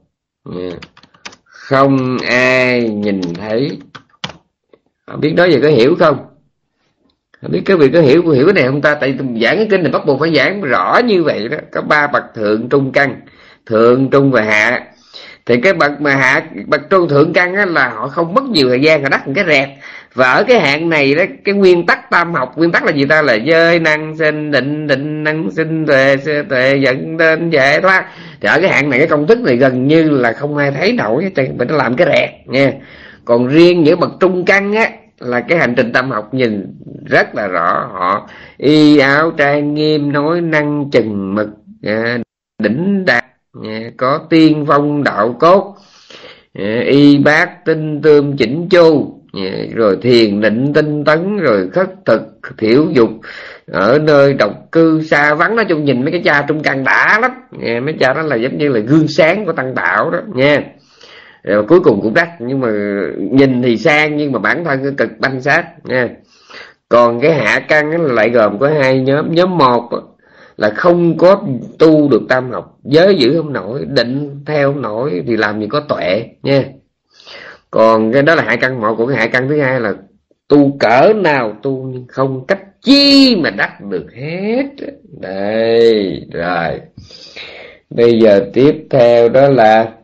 không ai nhìn thấy. Không biết nói về có hiểu không? Không biết các vị có hiểu cái này không ta? Tại giảng cái kinh này bắt buộc phải giảng rõ như vậy đó. Có ba bậc thượng trung căn, thượng trung và hạ. Thì cái bậc mà bậc trung thượng căn á, là họ không mất nhiều thời gian, họ đắc một cái rẹt. Và ở cái hạng này đó, cái nguyên tắc tam học, nguyên tắc là gì ta? Là giới năng sinh, định năng sinh, tuệ dẫn đến giải thoát. Thì ở cái hạng này cái công thức này gần như là không ai thấy nổi, mình nó làm cái rẹt nha. Còn riêng những bậc trung căn á, là cái hành trình tam học nhìn rất là rõ. Họ y áo trang nghiêm, nói năng chừng mực, đỉnh đạt, có tiên phong đạo cốt, y bát tinh tươm chỉnh chu, rồi thiền định tinh tấn, rồi khất thực thiểu dục, ở nơi độc cư xa vắng. Nói chung nhìn mấy cái cha trung căn đã lắm. Mấy cha đó là giống như là gương sáng của tăng đạo đó nha. Rồi cuối cùng cũng đắc, nhưng mà nhìn thì sang nhưng mà bản thân cực banh sát nha. Còn cái hạ căn lại gồm có hai nhóm. Nhóm một là không có tu được tam học, giới giữ không nổi, định theo không nổi, thì làm gì có tuệ nha. Còn cái đó là hạ căn một. Của cái hạ căn thứ hai là tu cỡ nào tu nhưng không cách chi mà đắc được hết. Đây rồi, bây giờ tiếp theo đó là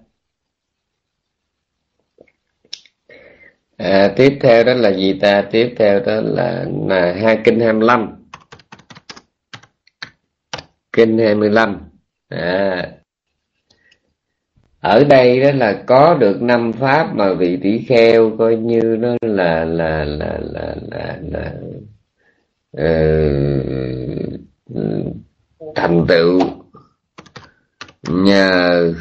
tiếp theo đó là gì ta? Tiếp theo đó là hai kinh 25. Kinh 25. Ở đây đó là có được 5 pháp mà vị tỷ kheo coi như nó là thành tựu nhờ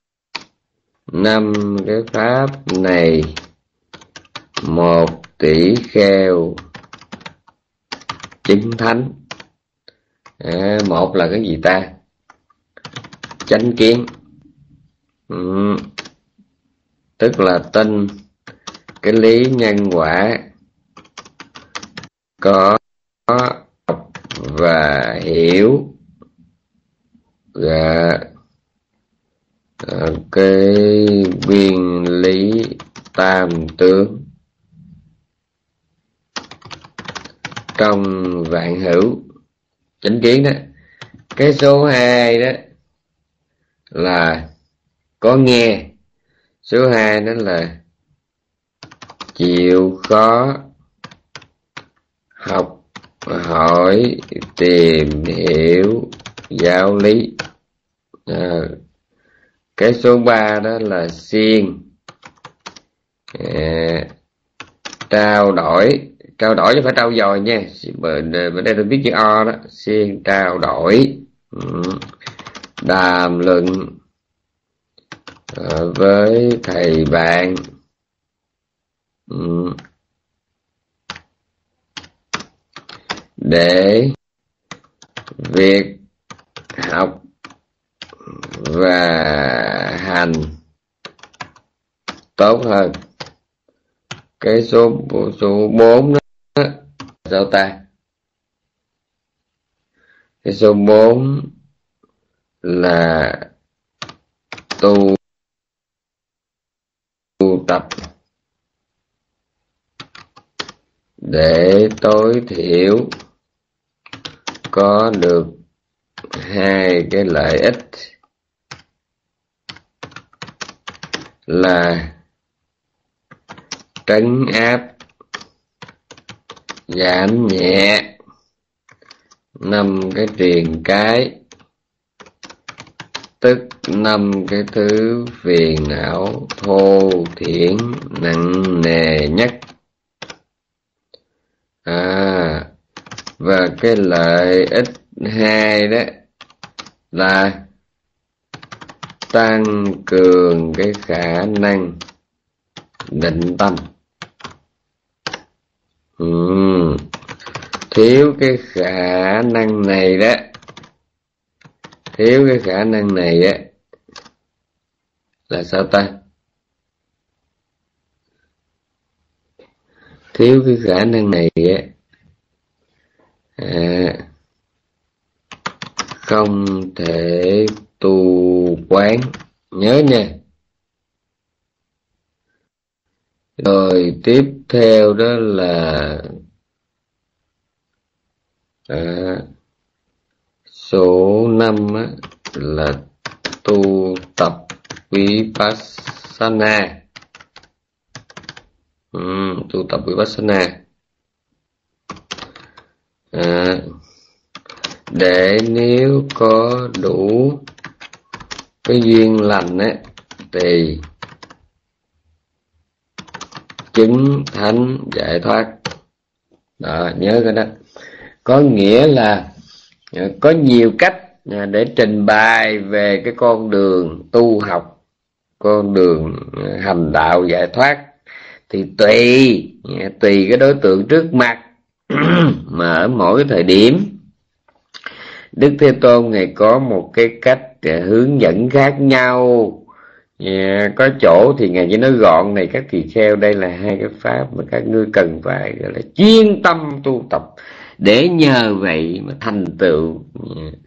5 cái pháp này. Một tỷ kheo chứng thánh. Một là cái gì ta? Chánh kiến. Tức là tin cái lý nhân quả, có học và hiểu cái nguyên lý tam tướng trong vạn hữu. Chánh kiến đó. Cái số 2 đó là có nghe. Số 2 đó là chịu khó học hỏi tìm hiểu giáo lý. Cái số 3 đó là siêng trao đổi chứ phải trao dồi nha, bên đây tôi viết chữ O đó. Siêng trao đổi, đàm luận với thầy bạn, để việc học và hành tốt hơn. Cái số 4 đó sao ta? Cái số 4 là tu tập để tối thiểu có được 2 cái lợi ích là trấn áp, giảm nhẹ 5 cái triền cái, tức 5 cái thứ phiền não thô thiển nặng nề nhất. Và cái lợi ích 2 đó là tăng cường cái khả năng định tâm. Thiếu cái khả năng này đó, là sao ta? Thiếu cái khả năng này không thể tu quán. Nhớ nha. Rồi tiếp theo đó là số 5 là tu tập Vipassana. Tu tập Vipassana để nếu có đủ cái duyên lành thì chứng thánh giải thoát. Đó, nhớ cái đó. Có nghĩa là có nhiều cách để trình bày về cái con đường tu học, con đường hành đạo giải thoát, thì tùy cái đối tượng trước mặt mà ở mỗi cái thời điểm Đức Thế Tôn Ngài có một cái cách hướng dẫn khác nhau. Có chỗ thì Ngài chỉ nói gọn này: các tỳ kheo, đây là 2 cái pháp mà các ngươi cần phải gọi là chuyên tâm tu tập, để nhờ vậy mà thành tựu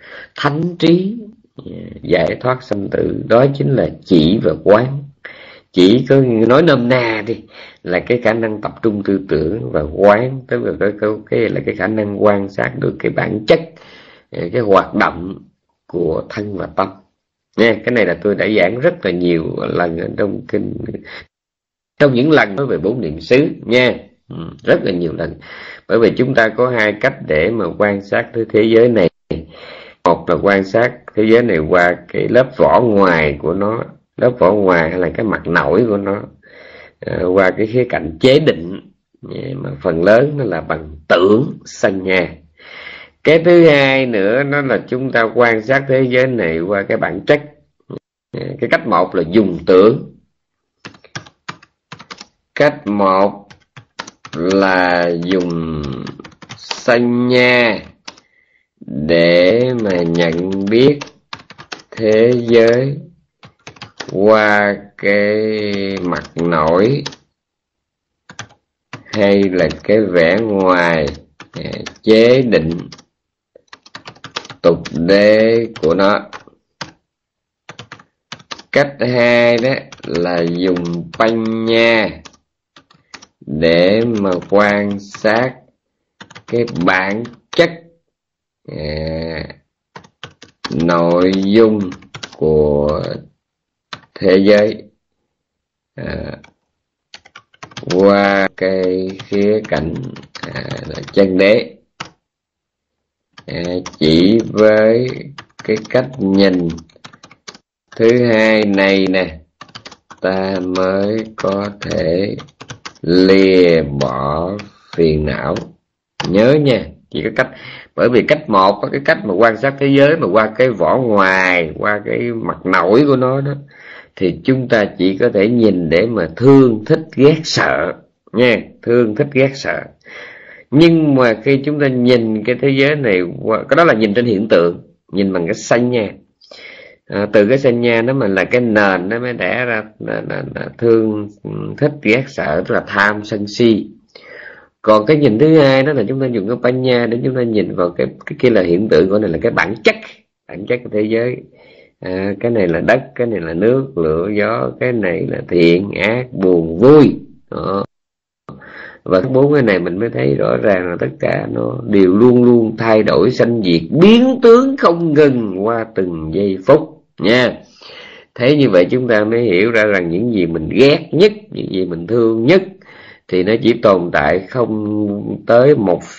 thánh trí, giải thoát sanh tử. Đó chính là chỉ và quán. chỉ có nói nôm na đi là cái khả năng tập trung tư tưởng và quán, tức là cái khả năng quan sát được cái bản chất, cái hoạt động của thân và tâm nha. Cái này là tôi đã giảng rất là nhiều lần ở trong kinh, trong những lần nói về 4 niệm xứ nha, rất là nhiều lần. Bởi vì chúng ta có 2 cách để mà quan sát cái thế giới này. Một là quan sát thế giới này qua cái lớp vỏ ngoài của nó, lớp vỏ ngoài hay là cái mặt nổi của nó, qua cái khía cạnh chế định, mà phần lớn nó là bằng tưởng sanh nha. Cái thứ hai nữa nó là chúng ta quan sát thế giới này qua cái bản chất. Cái cách một là dùng tưởng, cách một là dùng sanh nha để mà nhận biết thế giới qua cái mặt nổi hay là cái vẻ ngoài chế định tục đế của nó. Cách hai đó là dùng panya để mà quan sát cái bản chất, nội dung của thế giới qua cái khía cạnh chân đế. Chỉ với cái cách nhìn thứ hai này nè, ta mới có thể lìa bỏ phiền não. Nhớ nha, chỉ có cách, bởi vì cách một có cái cách mà quan sát thế giới mà qua cái vỏ ngoài, qua cái mặt nổi của nó đó, thì chúng ta chỉ có thể nhìn để mà thương thích ghét sợ nha, thương thích ghét sợ. Nhưng mà khi chúng ta nhìn cái thế giới này, cái đó là nhìn trên hiện tượng, nhìn bằng cái sanh nha. Từ cái sanh nha nó mà là cái nền nó mới đẻ ra là thương thích ghét sợ, tức là tham sân si. Còn cái nhìn thứ hai đó là chúng ta dùng cái panya để chúng ta nhìn vào cái kia là hiện tượng, của này là cái bản chất của thế giới. Cái này là đất, cái này là nước, lửa, gió, cái này là thiện, ác, buồn, vui. Đó. Và 4 cái này mình mới thấy rõ ràng là tất cả nó đều luôn luôn thay đổi, sanh diệt, biến tướng không ngừng qua từng giây phút nha. Thế như vậy chúng ta mới hiểu ra rằng những gì mình ghét nhất, những gì mình thương nhất thì nó chỉ tồn tại không tới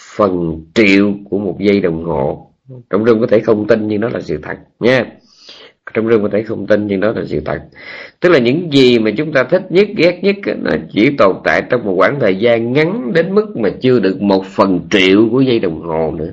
1/1000 của một giây đồng hồ. Trong rừng có thể không tin nhưng đó là sự thật nha. Trong rừng có thể không tin nhưng đó là sự thật. Tức là những gì mà chúng ta thích nhất, ghét nhất nó chỉ tồn tại trong một khoảng thời gian ngắn đến mức mà chưa được 1/1000 của giây đồng hồ nữa.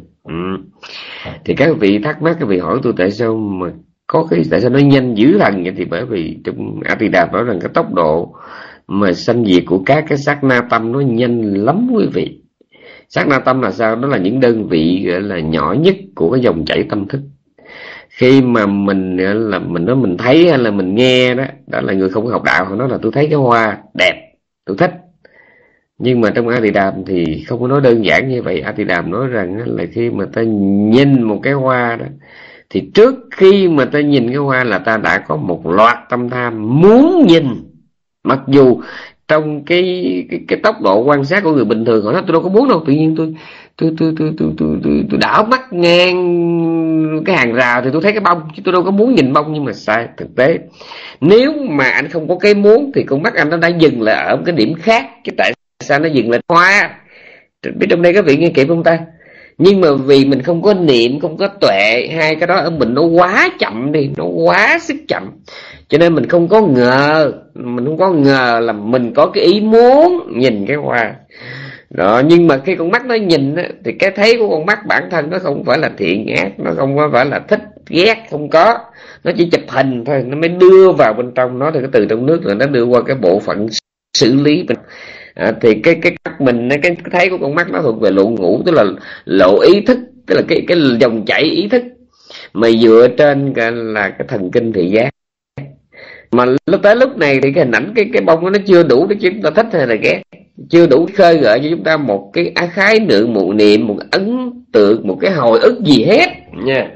Thì các vị thắc mắc, các vị hỏi tôi tại sao mà có cái, tại sao nó nhanh dữ thần vậy? Thì bởi vì trong A-di-đà nói rằng cái tốc độ mà sanh diệt của các cái sát na tâm nó nhanh lắm quý vị. Sát na tâm là sao? Đó là những đơn vị gọi là nhỏ nhất của cái dòng chảy tâm thức. Khi mà mình nói mình thấy hay là mình nghe đó, đó là người không học đạo họ nói là tôi thấy cái hoa đẹp, tôi thích. Nhưng mà trong A-di-đàm thì không có nói đơn giản như vậy. A-di-đàm nói rằng là khi mà ta nhìn một cái hoa đó, thì trước khi mà ta nhìn cái hoa là ta đã có một loạt tâm tham muốn nhìn. Mặc dù trong cái tốc độ quan sát của người bình thường họ nói tôi đâu có muốn đâu, tự nhiên tôi đảo mắt ngang cái hàng rào thì tôi thấy cái bông, chứ tôi đâu có muốn nhìn bông. Nhưng mà sai, thực tế nếu mà anh không có cái muốn thì con mắt anh nó đã dừng lại ở một cái điểm khác. Chứ tại sao nó dừng lại hoa? Biết trong đây các vị nghe kịp không ta? Nhưng mà vì mình không có niệm, không có tuệ, hai cái đó ở mình nó quá chậm đi, nó quá sức chậm, cho nên mình không có ngờ là mình có cái ý muốn nhìn cái hoa đó. Nhưng mà khi con mắt nó nhìn thì cái thấy của con mắt bản thân nó không phải là thiện ác, nó không phải là thích ghét, không có, nó chỉ chụp hình thôi, nó mới đưa vào bên trong nó. Thì cái từ trong nước là nó đưa qua cái bộ phận xử lý. Thì cái mắt mình, cái thấy của con mắt nó thuộc về lộ ngũ, tức là lộ ý thức, tức là cái dòng chảy ý thức mà dựa trên là cái thần kinh thị giác. Mà tới lúc này thì cái hình ảnh cái bông nó chưa đủ để chúng ta thích hay là ghét, chưa đủ khơi gợi cho chúng ta một cái khái niệm, một niệm, một ấn tượng, một cái hồi ức gì hết nha.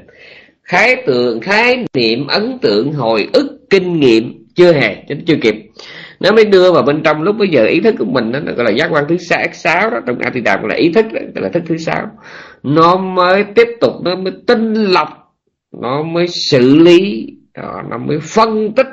Khái niệm, ấn tượng, hồi ức, kinh nghiệm chưa hề, chưa kịp. nó mới đưa vào bên trong. Lúc bây giờ ý thức của mình nó gọi là giác quan thứ sáu đó, trong A Di Đà gọi là ý thức đó, gọi là thức thứ sáu. Nó mới tiếp tục, nó mới tinh lọc, nó mới xử lý đó, nó mới phân tích,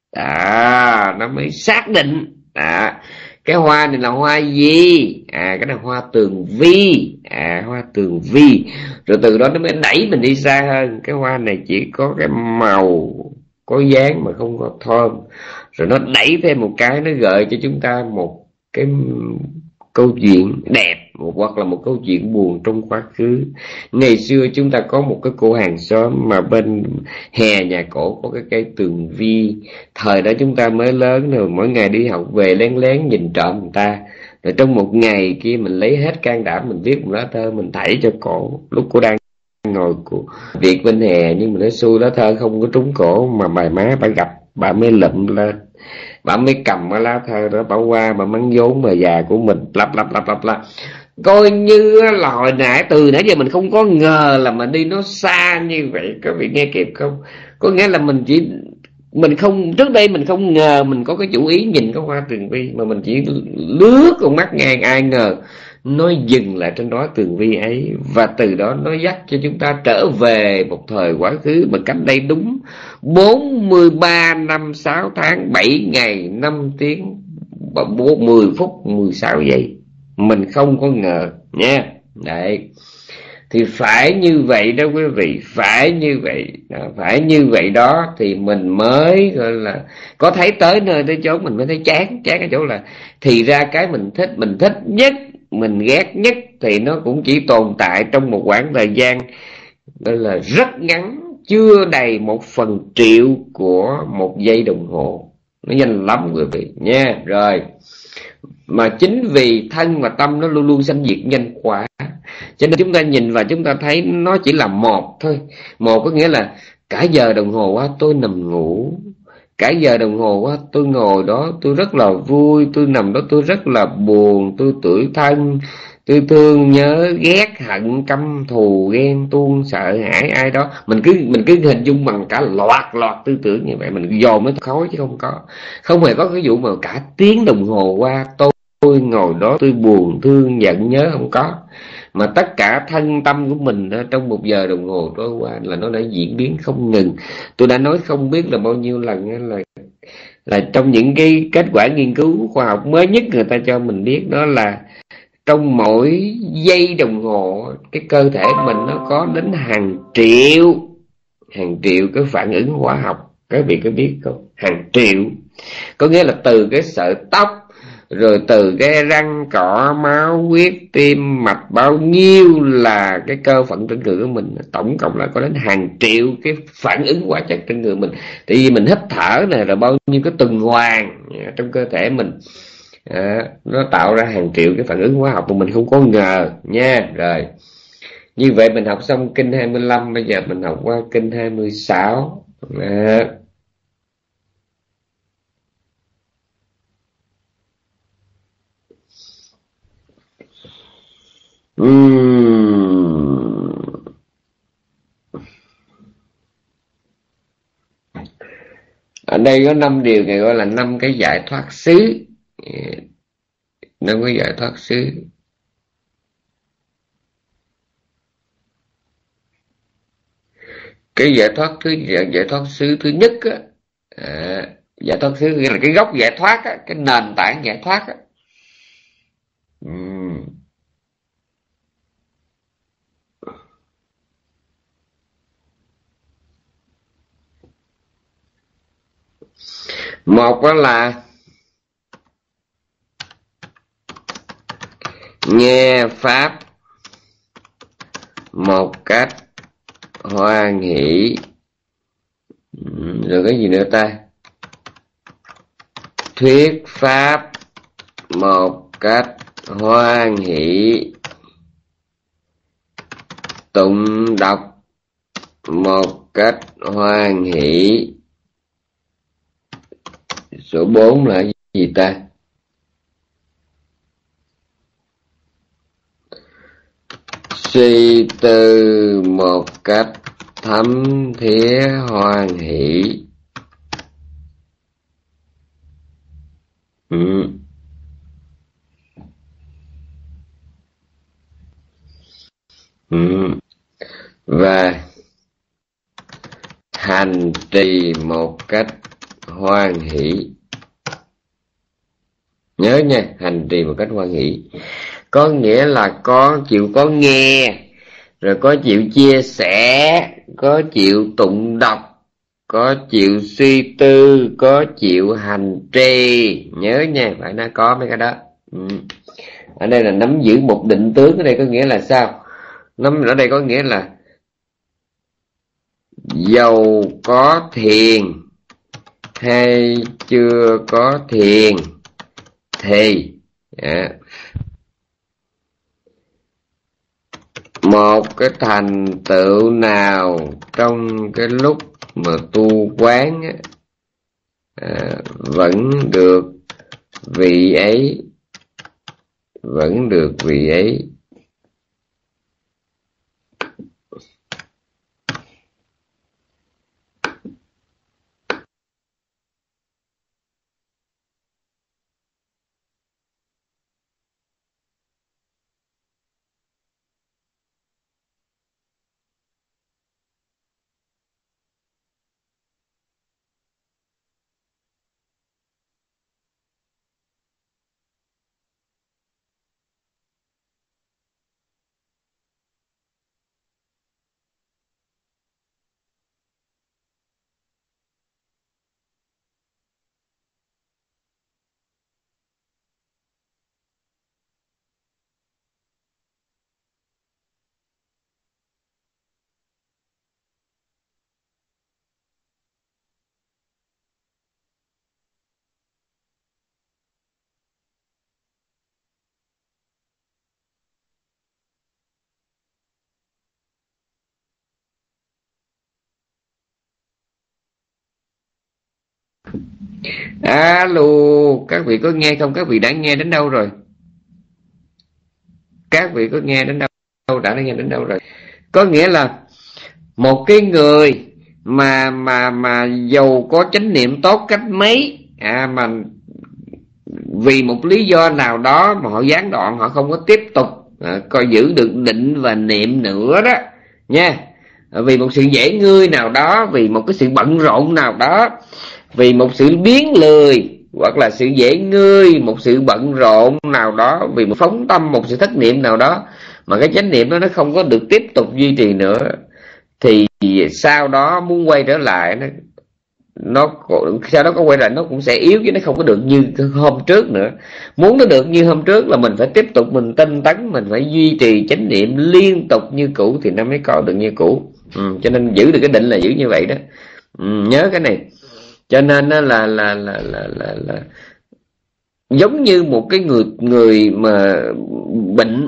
nó mới xác định cái hoa này là hoa gì. Cái này hoa tường vi, hoa tường vi. Rồi từ đó nó mới đẩy mình đi xa hơn. Cái hoa này chỉ có cái màu, có dáng mà không có thơm. Rồi nó đẩy thêm một cái, nó gợi cho chúng ta một cái câu chuyện đẹp, hoặc là một câu chuyện buồn trong quá khứ. Ngày xưa chúng ta có một cái cô hàng xóm mà bên hè nhà cổ có cái cây tường vi. Thời đó chúng ta mới lớn rồi, mỗi ngày đi học về lén lén nhìn trộm người ta. Rồi trong một ngày kia mình lấy hết can đảm, mình viết một lá thơ, mình thảy cho cổ. Lúc cô đang ngồi của việc bên hè, nhưng mà nó xui lá thơ không có trúng cổ, mà bài má bà gặp, bà mới lụm lên, bà mới cầm cái lá thơ đó, bà qua bà mắng vốn bà già của mình lặp lặp. Coi như là hồi nãy, từ nãy giờ mình không có ngờ là mình đi nó xa như vậy. Các vị nghe kịp không? Có nghĩa là mình không, trước đây mình không ngờ mình có cái chủ ý nhìn cái hoa tường vi, mà mình chỉ lướt con mắt ngang. Ai ngờ nó dừng lại trên đó tường vi ấy, và từ đó nó dắt cho chúng ta trở về một thời quá khứ mà cách đây đúng 43 năm 6 tháng 7 ngày 5 tiếng 10 phút 16 giây. Mình không có ngờ nha. Đấy, thì phải như vậy đó quý vị, phải như vậy đó, phải như vậy đó thì mình mới gọi là có thấy tới nơi tới chốn. Mình mới thấy chán ở chỗ là thì ra cái mình thích nhất, mình ghét nhất thì nó cũng chỉ tồn tại trong một khoảng thời gian gọi là rất ngắn, chưa đầy 1/1000 của một giây đồng hồ. Nó nhanh lắm quý vị nha. Rồi, mà chính vì thân và tâm nó luôn luôn sanh diệt nhanh quá, cho nên chúng ta nhìn và chúng ta thấy nó chỉ là một thôi. Một có nghĩa là cả giờ đồng hồ quá tôi nằm ngủ, cả giờ đồng hồ quá tôi ngồi đó tôi rất là vui, tôi nằm đó tôi rất là buồn, tôi tủi thân, tôi thương nhớ ghét hận căm thù ghen tuông sợ hãi ai đó. Mình cứ hình dung bằng cả loạt tư tưởng như vậy, mình dồn nó khối, chứ không hề có cái vụ mà cả tiếng đồng hồ qua tôi ngồi đó tôi buồn thương giận nhớ, không có. Mà tất cả thân tâm của mình đó, trong 1 giờ đồng hồ trôi qua là nó đã diễn biến không ngừng. Tôi đã nói không biết là bao nhiêu lần là trong những cái kết quả nghiên cứu khoa học mới nhất người ta cho mình biết, đó là trong mỗi giây đồng hồ cái cơ thể mình nó có đến hàng triệu cái phản ứng hóa học. Các vị có biết không? Hàng triệu. Có nghĩa là từ cái sợi tóc, rồi từ cái răng, cỏ, máu, huyết, tim, mạch, bao nhiêu là cái cơ phận trên người của mình, tổng cộng là có đến hàng triệu cái phản ứng hóa chất trên người mình. Tại vì mình hít thở này, rồi bao nhiêu cái tuần hoàn trong cơ thể mình, nó tạo ra hàng triệu cái phản ứng hóa học mà mình không có ngờ nha. Rồi, như vậy mình học xong kinh 25, bây giờ mình học qua kinh 26. Ở đây có 5 điều này gọi là 5 cái giải thoát xứ. 5 cái giải thoát xứ. Cái giải thoát xứ thứ nhất á, giải thoát xứ nghĩa là cái gốc giải thoát á, cái nền tảng giải thoát á. Một đó là nghe pháp một cách hoan hỷ. Rồi cái gì nữa ta? Thuyết pháp một cách hoan hỷ, tụng đọc một cách hoan hỷ. Số 4 là gì ta? Suy tư một cách thấm thía hoan hỷ. Ừ. Ừ. Và hành trì một cách hoan hỷ. Nhớ nha, hành trì một cách hoan hỷ có nghĩa là có nghe, rồi có chịu chia sẻ, có chịu tụng đọc, có chịu suy tư, có chịu hành trì. Nhớ nha, phải nói có mấy cái đó. Ừ. Ở đây là nắm giữ một định tướng. Ở đây có nghĩa là sao? Nắm ở đây có nghĩa là dầu có thiền hay chưa có thiền thì một cái thành tựu nào trong cái lúc mà tu quán vẫn được vị ấy, vẫn được vị ấy alo. Các vị có nghe không? Các vị đã nghe đến đâu rồi? Các vị có nghe đến đâu? Đã nghe đến đâu rồi? Có nghĩa là một cái người mà dầu có chánh niệm tốt cách mấy mà vì một lý do nào đó mà họ gián đoạn, họ không có tiếp tục coi giữ được định và niệm nữa đó nha. Vì một sự dễ ngươi nào đó, vì một cái sự bận rộn nào đó, vì một sự biến lười, hoặc là sự dễ ngươi, một sự bận rộn nào đó, vì một phóng tâm, một sự thất niệm nào đó, mà cái chánh niệm đó nó không có được tiếp tục duy trì nữa, thì sau đó muốn quay trở lại nó sau đó có quay lại nó cũng sẽ yếu, chứ nó không có được như hôm trước nữa. Muốn nó được như hôm trước là mình phải tiếp tục mình tinh tấn, mình phải duy trì chánh niệm liên tục như cũ thì nó mới có được như cũ. Cho nên giữ được cái định là giữ như vậy đó. Nhớ cái này. Cho nên là giống như một cái người mà bệnh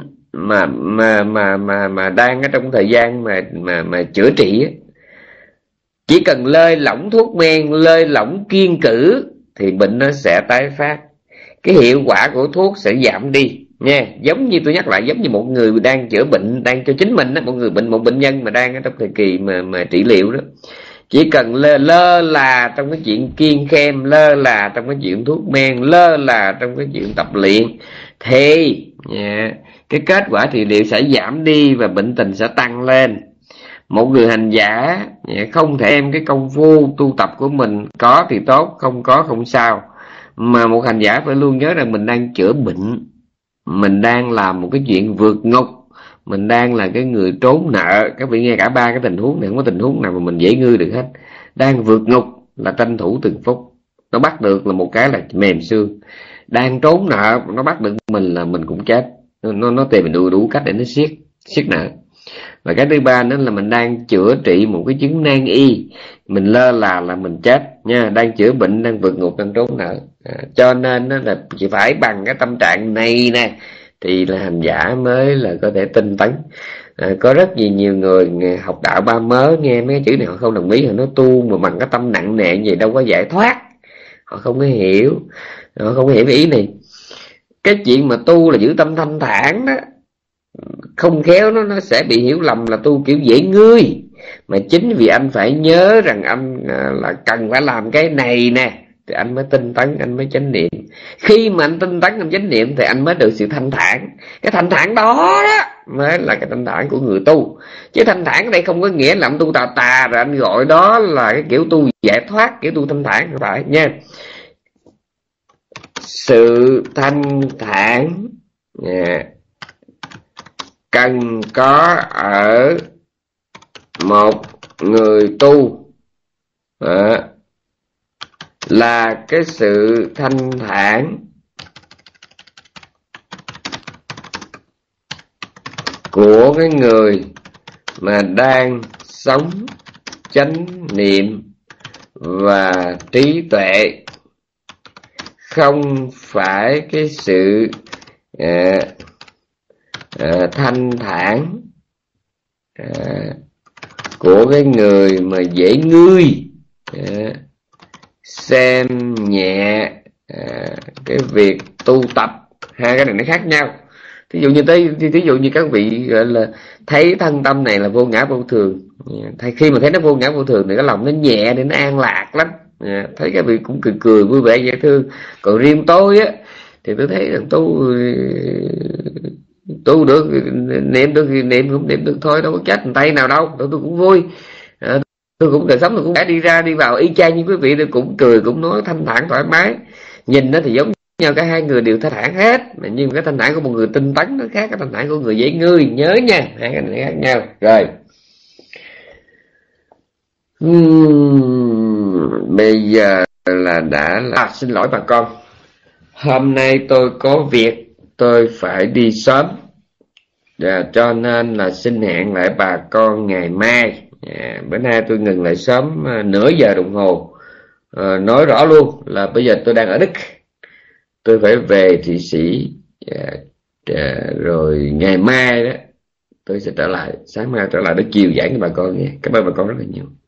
mà đang ở trong thời gian mà chữa trị, chỉ cần lơi lỏng thuốc men, lơi lỏng kiêng cữ thì bệnh nó sẽ tái phát, cái hiệu quả của thuốc sẽ giảm đi nha. Giống như tôi nhắc lại, giống như một người đang chữa bệnh, đang cho chính mình đó, một bệnh nhân mà đang ở trong thời kỳ mà trị liệu đó, chỉ cần lơ là trong cái chuyện kiêng khem, lơ là trong cái chuyện thuốc men, lơ là trong cái chuyện tập luyện, thì cái kết quả trị liệu sẽ giảm đi và bệnh tình sẽ tăng lên. Một người hành giả không thể đem cái công phu tu tập của mình, có thì tốt, không có không sao, mà một hành giả phải luôn nhớ rằng mình đang chữa bệnh, mình đang làm một cái chuyện vượt ngục, mình đang là cái người trốn nợ. Các vị nghe cả ba cái tình huống này, không có tình huống nào mà mình dễ ngư được hết. Đang vượt ngục là tranh thủ từng phút, nó bắt được là một cái là mềm xương. Đang trốn nợ, nó bắt được mình là mình cũng chết. Nó tìm mình đủ cách để nó siết nợ. Và cái thứ ba nữa là mình đang chữa trị một cái chứng nan y, mình lơ là mình chết nha. Đang chữa bệnh, đang vượt ngục, đang trốn nợ. Cho nên là chỉ phải bằng cái tâm trạng này nè thì là hành giả mới là có thể tinh tấn. Có rất nhiều người học đạo ba mớ, nghe mấy cái chữ này họ không đồng ý, họ nói tu mà bằng cái tâm nặng nề gì đâu có giải thoát. Họ không có hiểu, họ không có hiểu cái ý này. Cái chuyện mà tu là giữ tâm thanh thản đó, không khéo nó sẽ bị hiểu lầm là tu kiểu dễ ngươi. Mà chính vì anh phải nhớ rằng anh là cần phải làm cái này nè thì anh mới tinh tấn, anh mới chánh niệm. Khi mà anh tinh tấn trong chánh niệm thì anh mới được sự thanh thản. Cái thanh thản đó đó mới là cái thanh thản của người tu. Chứ thanh thản ở đây không có nghĩa là anh tu tà tà rồi anh gọi đó là cái kiểu tu giải thoát, kiểu tu thanh thản, không phải nha. Sự thanh thản cần có ở một người tu là cái sự thanh thản của cái người mà đang sống chánh niệm và trí tuệ, không phải cái sự thanh thản của cái người mà dễ ngươi xem nhẹ cái việc tu tập. Hai cái này nó khác nhau. Thí dụ như các vị gọi là thấy thân tâm này là vô ngã vô thường, khi mà thấy nó vô ngã vô thường thì cái lòng nó nhẹ để nó an lạc lắm. Thấy các vị cũng cười cười vui vẻ dễ thương. Còn riêng tôi á thì tôi thấy rằng tu được, niệm được thì niệm, cũng niệm được thôi, đâu có chết tay nào đâu. Tôi cũng vui, tôi cũng đời sống tôi cũng đã đi ra đi vào y chang như quý vị, tôi cũng cười cũng nói thanh thản thoải mái. Nhìn nó thì giống nhau, cả hai người đều thanh thản hết, nhưng cái thanh thản của một người tinh tấn nó khác cái thanh thản của người dễ ngươi, nhớ nha, hai cái này khác nhau. Rồi bây giờ là xin lỗi bà con, hôm nay tôi có việc, tôi phải đi sớm, cho nên là xin hẹn lại bà con ngày mai. Bữa nay tôi ngừng lại sớm nửa giờ đồng hồ. Nói rõ luôn là bây giờ tôi đang ở Đức, tôi phải về Thụy Sĩ, rồi ngày mai đó tôi sẽ trở lại, sáng mai trở lại để chiều giảng cho bà con nghe. Cảm ơn bà con rất là nhiều.